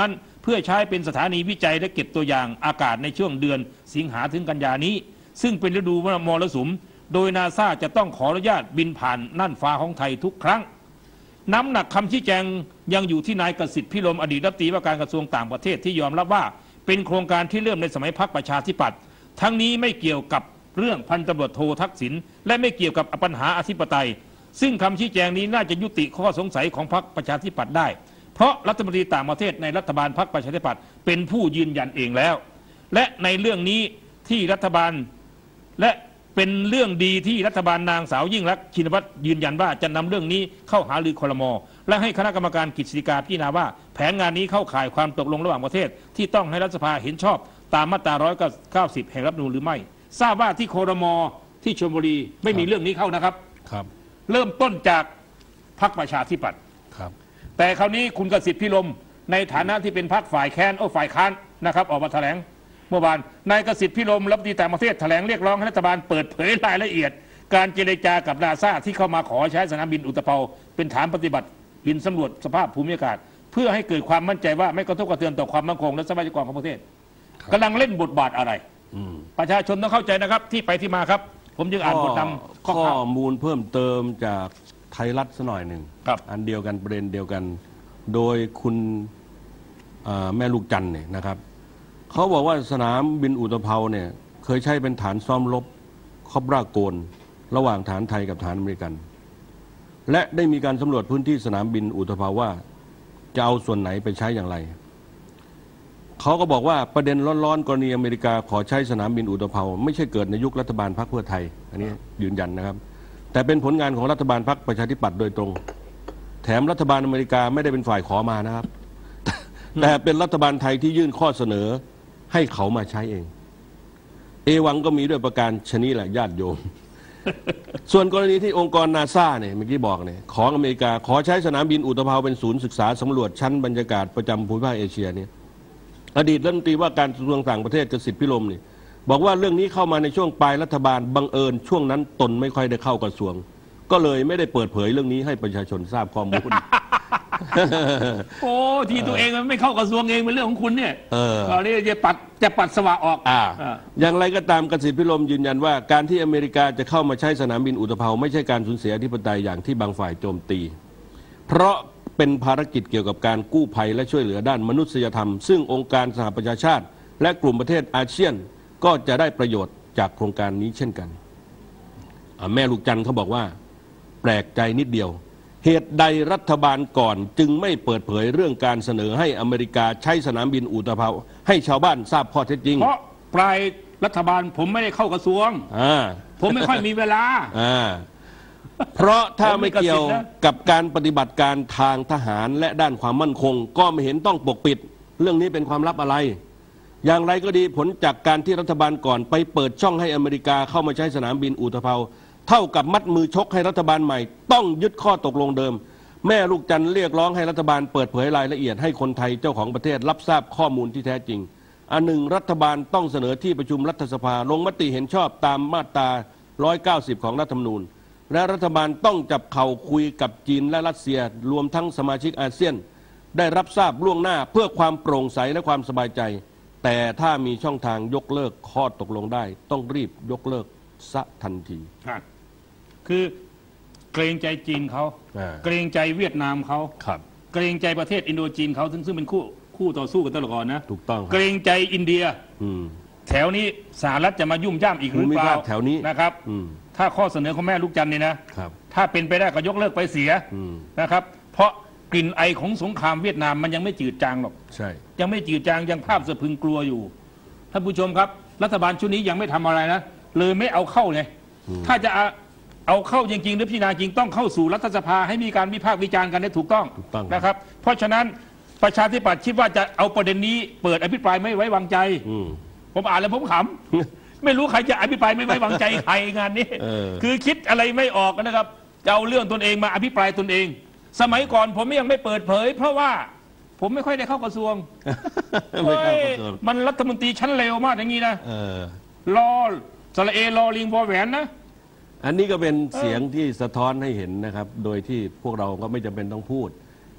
เพื่อใช้เป็นสถานีวิจัยและเก็บตัวอย่างอากาศในช่วงเดือนสิงหาถึงกันยานี้ซึ่งเป็นฤดูมรสุมโดยนาซาจะต้องขออนุญาตบินผ่านน่านฟ้าของไทยทุกครั้งน้ำหนักคำชี้แจงยังอยู่ที่นายกสิทธิ์พิรมอดีตรัฐมนตรีว่าการกระทรวงต่างประเทศที่ยอมรับว่าเป็นโครงการที่เริ่มในสมัยพรรคประชาธิปัตย์ทั้งนี้ไม่เกี่ยวกับเรื่องพันตำรวจโททักษิณและไม่เกี่ยวกับปัญหาอธิปไตยซึ่งคำชี้แจงนี้น่าจะยุติข้อสงสัยของพรรคประชาธิปัตย์ได้เพราะรัฐมนตรีต่างประเทศในรัฐบาลพรรคประชาธิปัตย์เป็นผู้ยืนยันเองแล้วและในเรื่องนี้ที่รัฐบาลและเป็นเรื่องดีที่รัฐบาลนางสาวยิ่งลักษณ์ชินวัตรยืนยันว่าจะนำเรื่องนี้เข้าหารือครม.และให้คณะกรรมการกฤษฎีกาพิจารณาว่าแผนงานนี้เข้าข่ายความตกลงระหว่างประเทศที่ต้องให้รัฐสภาเห็นชอบตามมาตราหนึ่งร้อยเก้าสิบแห่งรัฐธรรมนูญหรือไม่ทราบว่าที่ครม.ที่ชลบุรีไม่มีเรื่องนี้เข้านะครับครับเริ่มต้นจากพรรคประชาธิปัตย์ครับแต่คราวนี้คุณกสิทธิ์พิรมในฐานะที่เป็นพรรคฝ่ายแค้นโอ้ฝ่ายค้านนะครับออกมาแถลงเมื่อวานนายกสิทธิ์พิรมรัฐมนตรีต่างประเทศแถลงเรียกร้องให้รัฐบาลเปิดเผยรายละเอียดการเจรจากับนาซาที่เข้ามาขอใช้สนามบินอุตภเปาเป็นฐานปฏิบัติบินสำรวจสภาพภูมิอากาศเพื่อให้เกิดความมั่นใจว่าไม่กระทบกระเทือนต่อความมั่นคงและทรัพยากรของประเทศกำลังเล่นบทบาทอะไรประชาชนต้องเข้าใจนะครับที่ไปที่มาครับผมจึงอ่านบทนำข้อมูลเพิ่มเติมจากไทยรัฐสักหน่อยหนึ่งอันเดียวกันประเด็นเดียวกันโดยคุณแม่ลูกจันเนี่ยนะครับเขาบอกว่าสนามบินอุตภเปาเนี่ยเคยใช้เป็นฐานซ้อมรบคอบราโกนระหว่างฐานไทยกับฐานอเมริกันและได้มีการสำรวจพื้นที่สนามบินอุตภเปาว่าจะเอาส่วนไหนไปใช้อย่างไรเขาก็บอกว่าประเด็นร้อนๆกรณีอเมริกาขอใช้สนามบินอุตภเปาไม่ใช่เกิดในยุครัฐบาลพรรคเพื่อไทยอันนี้ยืนยันนะครับแต่เป็นผลงานของรัฐบาลพรรคประชาธิปัตย์โดยตรงแถมรัฐบาลอเมริกาไม่ได้เป็นฝ่ายขอมานะครับแต่เป็นรัฐบาลไทยที่ยื่นข้อเสนอให้เขามาใช้เองเอวังก็มีด้วยประการชนิดแหละญาติโยม ส่วนกรณีที่องค์กรนาซาเนี่ยเมื่อกี้บอกเนี่ยของอเมริกาขอใช้สนามบินอุตภเปาเป็นศูนย์ศึกษาสำรวจชั้นบรรยากาศประจำภูมิภาคเอเชียเนี่ยอดีตรัฐมนตรีว่าการกระทรวงต่างประเทศกสิทธิ์พิรมนี่บอกว่าเรื่องนี้เข้ามาในช่วงปลายรัฐบาลบังเอิญช่วงนั้นตนไม่ค่อยได้เข้ากระทรวงก็เลยไม่ได้เปิดเผยเรื่องนี้ให้ประชาชนทราบข้อมูลโอ้ที่ตัวเองมันไม่เข้ากระทรวงเองเป็นเรื่องของคุณเนี่ยตอนนี้จะปัดจะปัดสวะออกอ่าอย่างไรก็ตามกสิทธิ์พิรมยืนยันว่าการที่อเมริกาจะเข้ามาใช้สนามบินอุตภเปาไม่ใช่การสูญเสียอธิปไตยอย่างที่บางฝ่ายโจมตีเพราะเป็นภารกิจเกี่ยวกับการกู้ภัยและช่วยเหลือด้านมนุษยธรรมซึ่งองค์การสหประชาชาติและกลุ่มประเทศอาเซียนก็จะได้ประโยชน์จากโครงการนี้เช่นกันแม่ลูกจันทร์เขาบอกว่าแปลกใจนิดเดียวเหตุใดรัฐบาลก่อนจึงไม่เปิดเผยเรื่องการเสนอให้อเมริกาใช้สนามบินอุตภเปาให้ชาวบ้านทราบข้อเท็จจริงเพราะปลายรัฐบาลผมไม่ได้เข้ากระทรวงผมไม่ค่อยมีเวลาเพราะถ้าไม่เกี่ยวกับการปฏิบัติการทางทหารและด้านความมั่นคงก็ไม่เห็นต้องปกปิดเรื่องนี้เป็นความลับอะไรอย่างไรก็ดีผลจากการที่รัฐบาลก่อนไปเปิดช่องให้อเมริกาเข้ามาใช้สนามบินอุตภเปาเท่ากับมัดมือชกให้รัฐบาลใหม่ต้องยึดข้อตกลงเดิมแม่ลูกจันทร์เรียกร้องให้รัฐบาลเปิดเผยรายละเอียดให้คนไทยเจ้าของประเทศรับทราบข้อมูลที่แท้จริงอันหนึ่งรัฐบาลต้องเสนอที่ประชุมรัฐสภาลงมติเห็นชอบตามมาตราหนึ่งร้อยเก้าสิบของรัฐธรรมนูญและรัฐบาลต้องจับเข่าคุยกับจีนและรัสเซียรวมทั้งสมาชิกอาเซียนได้รับทราบล่วงหน้าเพื่อความโปร่งใสและความสบายใจแต่ถ้ามีช่องทางยกเลิกข้อตกลงได้ต้องรีบยกเลิกซะทันทีคือเกรงใจจีนเขาเกรงใจเวียดนามเขาเกรงใจประเทศอินโดจีนเขาซึ่งเป็นคู่คู่ต่อสู้กันตลอดนะถูกต้องเกรงใจอินเดียแถวนี้สหรัฐจะมายุ่มย่ามอีกหรือเปล่าแถวนี้นะครับถ้าข้อเสนอของแม่ลูกจันทร์นี่นะถ้าเป็นไปได้ก็ยกเลิกไปเสียนะครับเพราะกลิ่นไอของสงครามเวียดนามมันยังไม่จืดจางหรอกใช่ยังไม่จืดจางยังภาพสะพรึงกลัวอยู่ท่านผู้ชมครับรัฐบาลชุดนี้ยังไม่ทำอะไรนะเลยไม่เอาเข้าไงถ้าจะเอาเข้าจริงๆหรือพิจารณาจริงต้องเข้าสู่รัฐสภาให้มีการวิพากษ์วิจารณ์กันได้ถูกต้องนะครับเพราะฉะนั้นประชาธิปัตย์คิดว่าจะเอาประเด็นนี้เปิดอภิปรายไม่ไว้วางใจผมอ่านแล้วผมขำไม่รู้ใครจะอภิปรายไม่ไว้วางใจใครงานนี้คือคิดอะไรไม่ออกนะครับจะเอาเรื่องตนเองมาอภิปรายตนเองสมัยก่อนผมยังไม่เปิดเผยเพราะว่าผมไม่ค่อยได้เข้ากระทรวงมันรัฐมนตรีชั้นเลวมากอย่างนี้นะรอสระเอรอลิงวอแหวนนะอันนี้ก็เป็นเสียงที่สะท้อนให้เห็นนะครับโดยที่พวกเราก็ไม่จำเป็นต้องพูด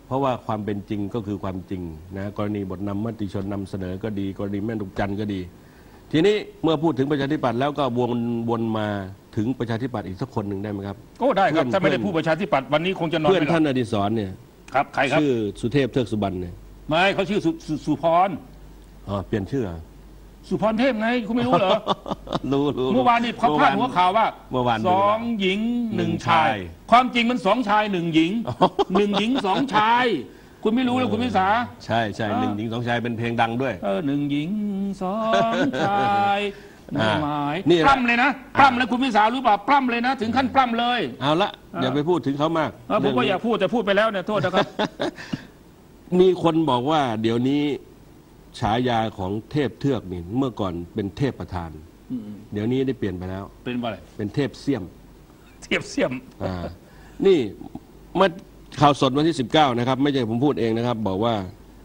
เพราะว่าความเป็นจริงก็คือความจริงนะกรณีบทนำมติชนนำเสนอก็ดีกรณีแม่ลูกจันทร์ก็ดีทีนี้เมื่อพูดถึงประชาธิปัตย์แล้วก็วนวนมาถึงประชาธิปัตย์อีกสักคนหนึ่งได้ไหมครับโอ้ได้ครับถ้าไม่ได้พูดประชาธิปัตย์วันนี้คงจะนอนเพื่อนไม่หลับท่านอดิศรเนี่ยครับใครครับชื่อสุเทพเทือกสุบรรณเนี่ยไม่เขาชื่อสุสุสุพรอ๋อเปลี่ยนชื่อเหรอสุพรเทพไงคุณไม่รู้เหรอรู้รู้เมื่อวานนี้เขาพาดหัวข่าวว่าเมื่อวานสองหญิงหนึ่งชายหนึ่งชายความจริงมันสองชายหนึ่งหญิงหนึ่งหญิงสองชาย คุณไม่รู้เลยคุณพิสาใช่ใช่หนึ่งหญิงสองชายเป็นเพลงดังด้วยเออหนึ่งหญิงสองชายหนึ่งหมายนี่แหละปล้ำเลยนะปล้ำเลยคุณพิสารู้ป่ะปล้ำเลยนะ ถึงขั้นปล้ำเลยเอาละอย่าไปพูดถึงเขามากเออผมก็อยากพูดแต่พูดไปแล้วเนี่ยโทษนะครับมีคนบอกว่าเดี๋ยวนี้ฉายาของเทพเทือกนี่เมื่อก่อนเป็นเทพประธาน เดี๋ยวนี้ได้เปลี่ยนไปแล้วเป็นอะไรเป็นเทพเสี่ยมเทียบเสียมอ่านี่เมื่อข่าวสดวันที่สิบเก้านะครับไม่ใช่ผมพูดเองนะครับ บอกว่า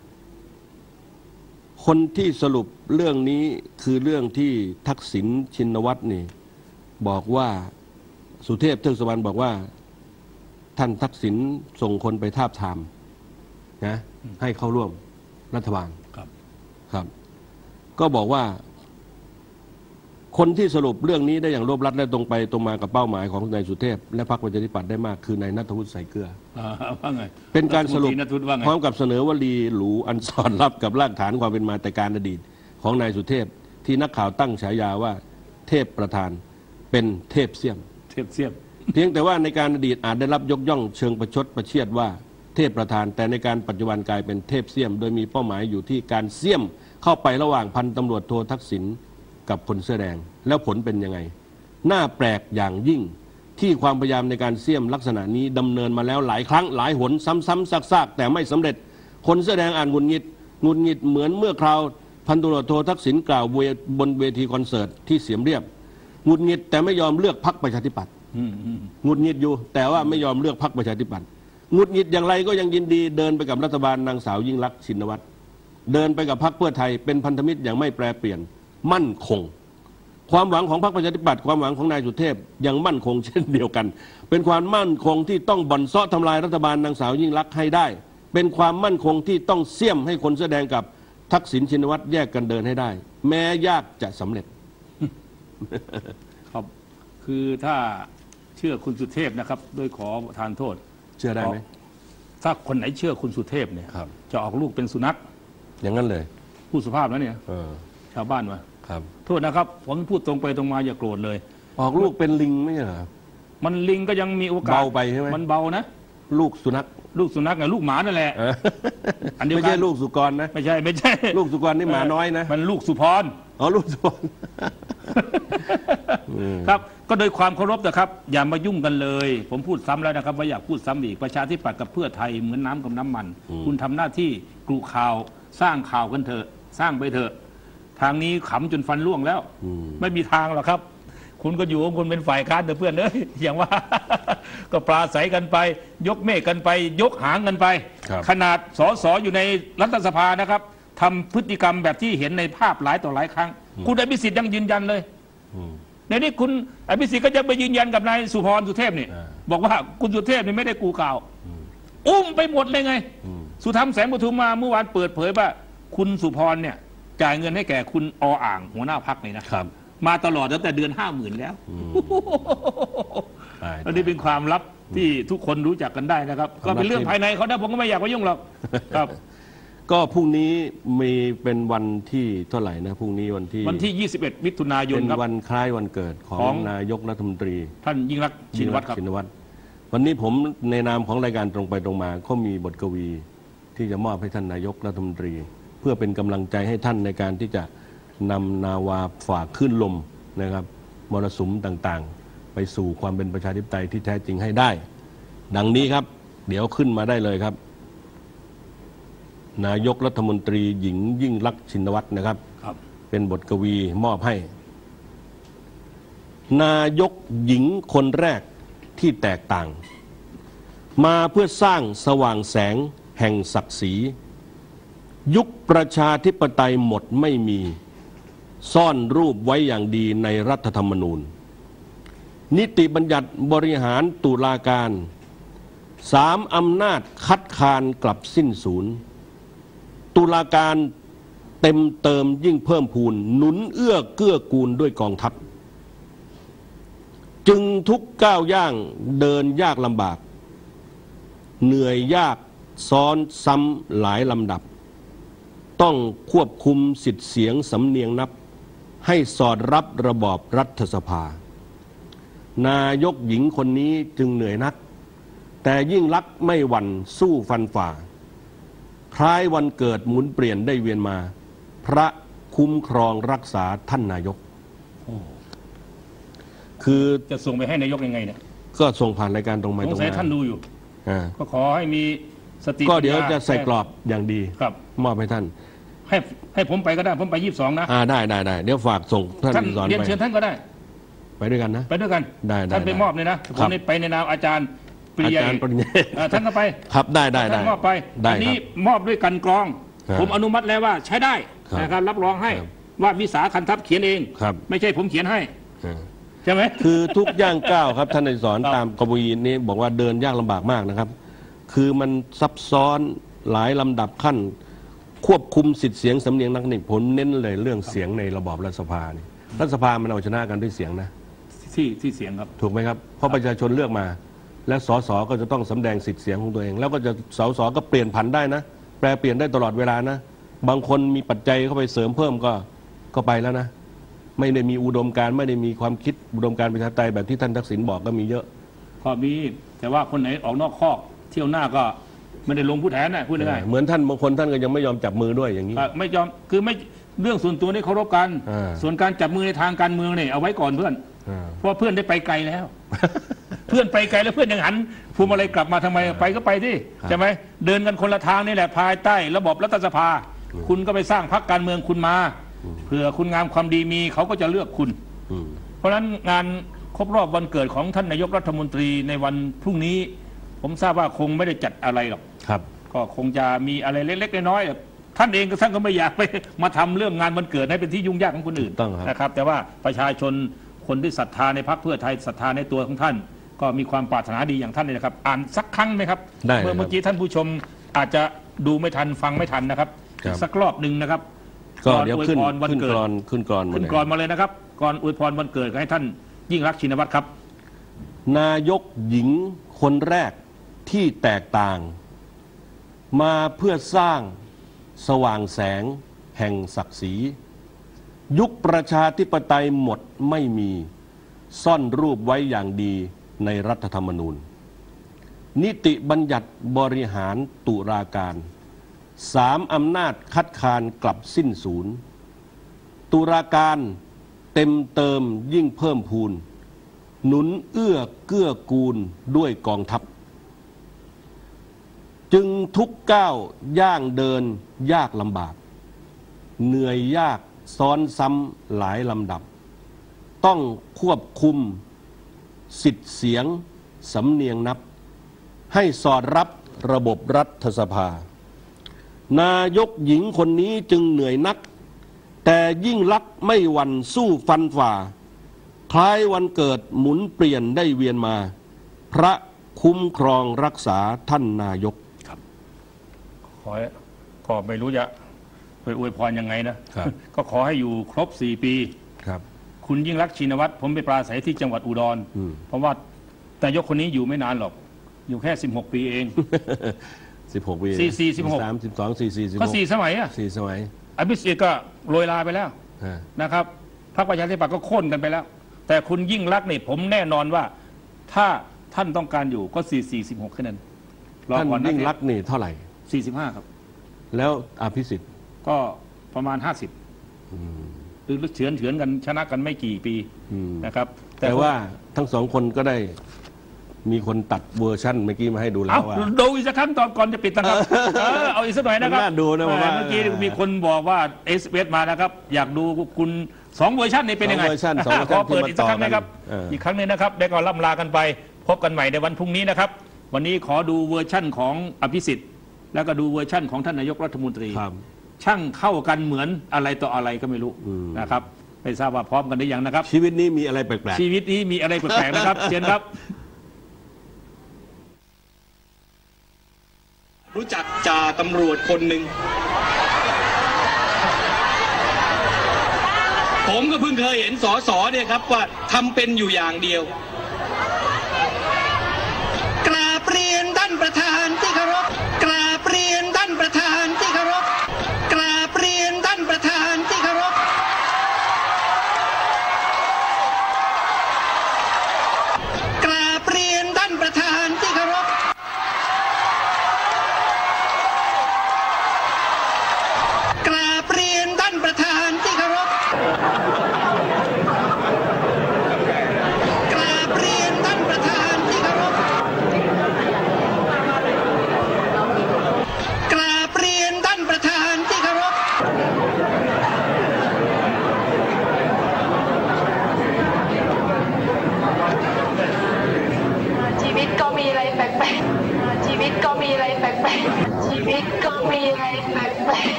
คนที่สรุปเรื่องนี้คือเรื่องที่ทักษิณชินวัตรนี่บอกว่าสุเทพเทือกสุบรรณบอกว่า ท่านทักษิณส่งคนไปทาบทามนะให้เข้าร่วมรัฐบาลครับครับ ก็บอกว่า คนที่สรุปเรื่องนี้ได้อย่างรวบรัดและตรงไปตรงมากับเป้าหมายของนายสุเทพและพรรคประชาธิปัตย์ได้มากคือนายณัฐวุฒิใส่เกลืออ่าว่าไงเป็นการสรุปณัฐวุฒิว่าไงพร้อมกับเสนอวลีหรูอันสอดรับกับรากฐานความเป็นมาแต่การอดีตของนายสุเทพที่นักข่าวตั้งฉายาว่าเทพประธานเป็นเทพเสี่ยมเทียบเสียมเพียงแต่ว่าในการอดีตอาจได้รับยกย่องเชิงประชดประเชียดว่าเทพประธานแต่ในการปัจจุบันกลายเป็นเทพเสี่ยม โดยมีเป้าหมายอยู่ที่การเสี่ยมเข้าไประหว่างพันตำรวจโททักษิณกับคนเสื้อแดงแล้วผลเป็นยังไงน่าแปลกอย่างยิ่งที่ความพยายามในการเสี่ยมลักษณะนี้ดำเนินมาแล้วหลายครั้งหลายหนซ้ำๆซากๆแต่ไม่สำเร็จคนเสื้อแดงอ่านหงุดหงิดหงุดหงิดเหมือนเมื่อคราวพันตำรวจโททักษิณกล่าวบนเวทีคอนเสิร์ตที่เสียมเรียบหงุดหงิดแต่ไม่ยอมเลือกพรรคประชาธิปัตย์หงุดหงิดอยู่แต่ว่าไม่ยอมเลือกพรรคประชาธิปัตย์หงุดหงิดอย่างไรก็ยังยินดีเดินไปกับรัฐบาลนางสาวยิ่งลักษณ์ชินวัตรเดินไปกับพรรคเพื่อไทยเป็นพันธมิตรอย่างไม่แปรเปลี่ยนมั่นคงความหวังของพรรคประชาธิปัตย์ความหวังของนายสุเทพยังมั่นคงเช่นเดียวกันเป็นความมั่นคงที่ต้องบ่อนเซาะทำลายรัฐบาลนางสาวยิ่งลักษณ์ให้ได้เป็นความมั่นคงที่ต้องเสี่ยมให้คนแสดงกับทักษิณชินวัตรแยกกันเดินให้ได้ แม้ยากจะสำเร็จครับคือถ้าเชื่อคุณสุเทพนะครับโดยขอทานโทษเชื่อได้ไหมถ้าคนไหนเชื่อคุณสุเทพเนี่ยครับจะออกลูกเป็นสุนัขอย่างนั้นเลยพูดสุภาพแล้วเนี่ยเออชาวบ้านมาครับโทษนะครับผมพูดตรงไปตรงมาอย่าโกรธเลยออกลูกเป็นลิงไม่ใช่เหรอมันลิงก็ยังมีโอกาสเบาไปใช่ไหมมันเบานะลูกสุนัขลูกสุนัขไงลูกหมานั่นแหละเอออันเดียวกันไม่ใช่ลูกสุกรนะไม่ใช่ไม่ใช่ลูกสุกรนี่หมาน้อยนะมันลูกสุพรอ๋อลูกสุกรครับก็โดยความเคารพนะครับอย่ามายุ่งกันเลย ผมพูดซ้ำแล้วนะครับว่าอยากพูดซ้ำอีกประชาธิปัตย์กับเพื่อไทยเหมือนน้ำกับน้ำมัน คุณทำหน้าที่กลุข่าวสร้างข่าวกันเถอะสร้างไปเถอะทางนี้ขำจนฟันร่วงแล้ว ไม่มีทางหรอกครับ คุณก็อยู่ของคุณเป็นฝ่ายค้านเถอะเพื่อนเอ้ยอย่างว่า ก็ปราศัยกันไป ยกเมฆกันไป ยกหางกันไป ขนาดสสอยู่ในรัฐสภานะครับทำพฤติกรรมแบบที่เห็นในภาพหลายต่อหลายครั้ง คุณอภิสิทธิ์ยังยืนยันเลยในนี้คุณอภิสิทธิ์ก็จะไปยืนยันกับนายสุพรสุเทพเนี่ยบอกว่าคุณสุเทพนี่ไม่ได้กูกล่าวอุ้มไปหมดเลยไงสุธรรมแสงปทุมมาเมื่อวานเปิดเผยว่าคุณสุพรเนี่ยจ่ายเงินให้แก่คุณออ่างหัวหน้าพรรคเลยนะครับมาตลอดตั้งแต่เดือนห้าหมื่นแล้วอันนี้เป็นความลับที่ทุกคนรู้จักกันได้นะครับก็เป็นเรื่องภายในเขานะผมก็ไม่อยากไปยุ่งหรอกครับก็พรุ่งนี้มีเป็นวันที่เท่าไหร่นะพรุ่งนี้วันที่วันที่ยี่สิบเอ็ดมิถุนายนเป็นครับวันคล้ายวันเกิดของนายกรัฐมนตรีท่านยิ่งรักษณ์ชินวัตรครับชินวัตรวันนี้ผมในนามของรายการตรงไปตรงมาก็มีบทกวีที่จะมอบให้ท่านนายกรัฐมนตรีเพื่อเป็นกำลังใจให้ท่านในการที่จะนำนาวาฝ่าขึ้นลมนะครับมรสุมต่างๆไปสู่ความเป็นประชาธิปไตยที่แท้จริงให้ได้ดังนี้ครับเดี๋ยวขึ้นมาได้เลยครับนายกรัฐมนตรีหญิงยิ่งลักษณ์ชินวัตรนะครับเป็นบทกวีมอบให้นายกหญิงคนแรกที่แตกต่างมาเพื่อสร้างสว่างแสงแห่งศักดิ์ศรียุคประชาธิปไตยหมดไม่มีซ่อนรูปไว้อย่างดีในรัฐธรรมนูญนิติบัญญัติบริหารตุลาการสามอำนาจคัดค้านกลับสิ้นสูญตุลาการเต็มเติมยิ่งเพิ่มพูนหนุนเอื้อเกื้อกูลด้วยกองทัพจึงทุกก้าวย่างเดินยากลำบากเหนื่อยยากซ้อนซ้ำหลายลำดับต้องควบคุมสิทธิเสียงสำเนียงนับให้สอดรับระบอบรัฐสภานายกหญิงคนนี้จึงเหนื่อยนักแต่ยิ่งรักไม่หวั่นสู้ฟันฝ่าคล้ายวันเกิดหมุนเปลี่ยนได้เวียนมาพระคุ้มครองรักษาท่านนายกคือจะส่งไปให้นายกยังไงเนี่ยก็ส่งผ่านรายการตรงไปตรงมาสงสัยท่านดูอยู่ก็ขอให้มีสติก็เดี๋ยวจะใส่กรอบอย่างดีครับมอบให้ท่านให้ให้ผมไปก็ได้ผมไปยี่สิบสองนะอ่าได้ได้ได้เดี๋ยวฝากส่งท่านสอนไปเรียนเชิญท่านก็ได้ไปด้วยกันนะไปด้วยกันได้ท่านไปมอบเลยนะผมไปในนามอาจารย์ปริยาท่านก็ไปครับได้ได้ได้ท่านมอบไปอันนี้มอบด้วยกันกรองผมอนุมัติแล้วว่าใช้ได้นะครับรับรองให้ว่าวิสาขันทัพเขียนเองไม่ใช่ผมเขียนให้ใช่ไหมคือทุกย่างก้าวครับท่านในสอนตามกวีนี้บอกว่าเดินยากลำบากมากนะครับคือมันซับซ้อนหลายลำดับขั้นควบคุมสิทธิเสียงสำเนียงนักนี่ผมเน้นเลยเรื่องเสียงในระบอบรัฐสภานี่รัฐสภามันเอาชนะกันด้วยเสียงนะที่ที่เสียงครับถูกไหมครับเพราะประชาชนเลือกมาและสสก็จะต้องสำแดงสิทธิเสียงของตัวเองแล้วก็จะสสก็เปลี่ยนผันได้นะแปลเปลี่ยนได้ตลอดเวลานะบางคนมีปัจจัยเข้าไปเสริมเพิ่มก็ก็ไปแล้วนะไม่ได้มีอุดมการณ์ไม่ได้มีความคิดอุดมการณ์ประชาธิปไตยแบบที่ท่านทักษิณบอกก็มีเยอะก็มีแต่ว่าคนไหนออกนอกคอกเที่ยวหน้าก็ไม่ได้ลงผู้แทนนะพูดง่ายเหมือนท่านบางคนท่านก็ยังไม่ยอมจับมือด้วยอย่างนี้ไม่ยอมคือไม่เรื่องส่วนตัวนี่เคารพกันส่วนการจับมือในทางการเมืองเนี่ยเอาไว้ก่อนเพื่อนเพราะเพื่อนได้ไปไกลแล้วเพื่อนไปไกลแล้วเพื่อนยังหันภูมิอะไรกลับมาทำไมไปก็ไปที่ใช่ไหมเดินกันคนละทางนี่แหละภายใต้ระบบรัฐสภาคุณก็ไปสร้างพรรคการเมืองคุณมาเผื่อคุณงามความดีมีเขาก็จะเลือกคุณเพราะฉะนั้นงานครบรอบวันเกิดของท่านนายกรัฐมนตรีในวันพรุ่งนี้ผมทราบว่าคงไม่ได้จัดอะไรหรอกครับก็คงจะมีอะไรเล็กๆน้อยๆท่านเองก็ท่านก็ไม่อยากไปมาทำเรื่องงานวันเกิดให้เป็นที่ยุ่งยากของคนอื่นนะครับแต่ว่าประชาชนคนที่ศรัทธาในพรรคเพื่อไทยศรัทธาในตัวของท่านก็มีความปรารถนาดีอย่างท่านเลยนะครับอ่านสักครั้งไหมครับเมื่อเมื่อกี้ท่านผู้ชมอาจจะดูไม่ทันฟังไม่ทันนะครับสักรอบหนึ่งนะครับก็เดี๋ยวขึ้นขึ้นกรอนขึ้นกรอนขึ้นกรอนมาเลยนะครับก่อนอวยพรวันเกิดให้ท่านยิ่งรักษณ์ชินวัตรครับนายกหญิงคนแรกที่แตกต่างมาเพื่อสร้างสว่างแสงแห่งศักดิ์ศรียุคประชาธิปไตยหมดไม่มีซ่อนรูปไว้อย่างดีในรัฐธรรมนูญนิติบัญญัติบริหารตุลาการสามอำนาจคัดค้านกลับสิ้นสูญตุลาการเต็มเติมยิ่งเพิ่มพูนหนุนเอื้อเกื้อกูลด้วยกองทัพจึงทุกก้าวย่างเดินยากลำบากเหนื่อยยากซ้อนซ้ำหลายลำดับต้องควบคุมสิทธิเสียงสำเนียงนับให้สอดรับระบบรัฐสภานายกหญิงคนนี้จึงเหนื่อยนักแต่ยิ่งรักไม่หวั่นสู้ฟันฝ่าคล้ายวันเกิดหมุนเปลี่ยนได้เวียนมาพระคุ้มครองรักษาท่านนายกครับขอก็ไม่รู้จะไปอวยพรยังไงนะก็ขอให้อยู่ครบสี่ปีครับคุณยิ่งรักษณ์ชินวัตรผมไปปราศัยที่จังหวัดอุดรเพราะว่านายกคนนี้อยู่ไม่นานหรอกอยู่แค่สิบหกปีเองสิบหกปีสี่สี่สิบหกสามสิบสองสี่สี่สิบหกก็สี่สมัยอ่ะสี่สมัยอภิสิทธิ์ก็โรยลาไปแล้วนะครับพรรคประชาธิปัตย์ก็โค่นกันไปแล้วแต่คุณยิ่งรักษณ์นี่ผมแน่นอนว่าถ้าท่านต้องการอยู่ก็สี่สี่สิบหกแค่นั้นท่านยิ่งรักษณ์นี่เท่าไหร่สี่สิบห้าครับแล้วอภิสิทธิ์ก็ประมาณห้าสิบหรือเฉือนเฉือนกันชนะกันไม่กี่ปีนะครับแต่ว่าทั้งสองคนก็ได้มีคนตัดเวอร์ชั่นเมื่อกี้มาให้ดูแล้วว่าดูอีกสักครั้งตอนก่อนจะปิดนะครับเอาอีกสักหน่อยนะครับดูนะว่าเมื่อกี้มีคนบอกว่าเอสเอสมานะครับอยากดูคุณสองเวอร์ชันนี้เป็นยังไงขอเปิดอีกสักครั้งนะครับอีกครั้งนึงนะครับได้ก็ล่ำลากันไปพบกันใหม่ในวันพรุ่งนี้นะครับวันนี้ขอดูเวอร์ชั่นของอภิสิทธิ์แล้วก็ดูเวอร์ชั่นของท่านนายกรัฐมนตรีช่างเข้ากันเหมือนอะไรต่ออะไรก็ไม่รู้นะครับไม่ทราบว่าพร้อมกันหรือยังนะครับชีวิตนี้มีอะไรแปลกๆชีวิตนี้มีอะไรแปลกๆนะครับเชิญครับด่าตำรวจคนหนึ่งผมก็เพิ่งเคยเห็นสสเนี่ยครับว่าทำเป็นอยู่อย่างเดียว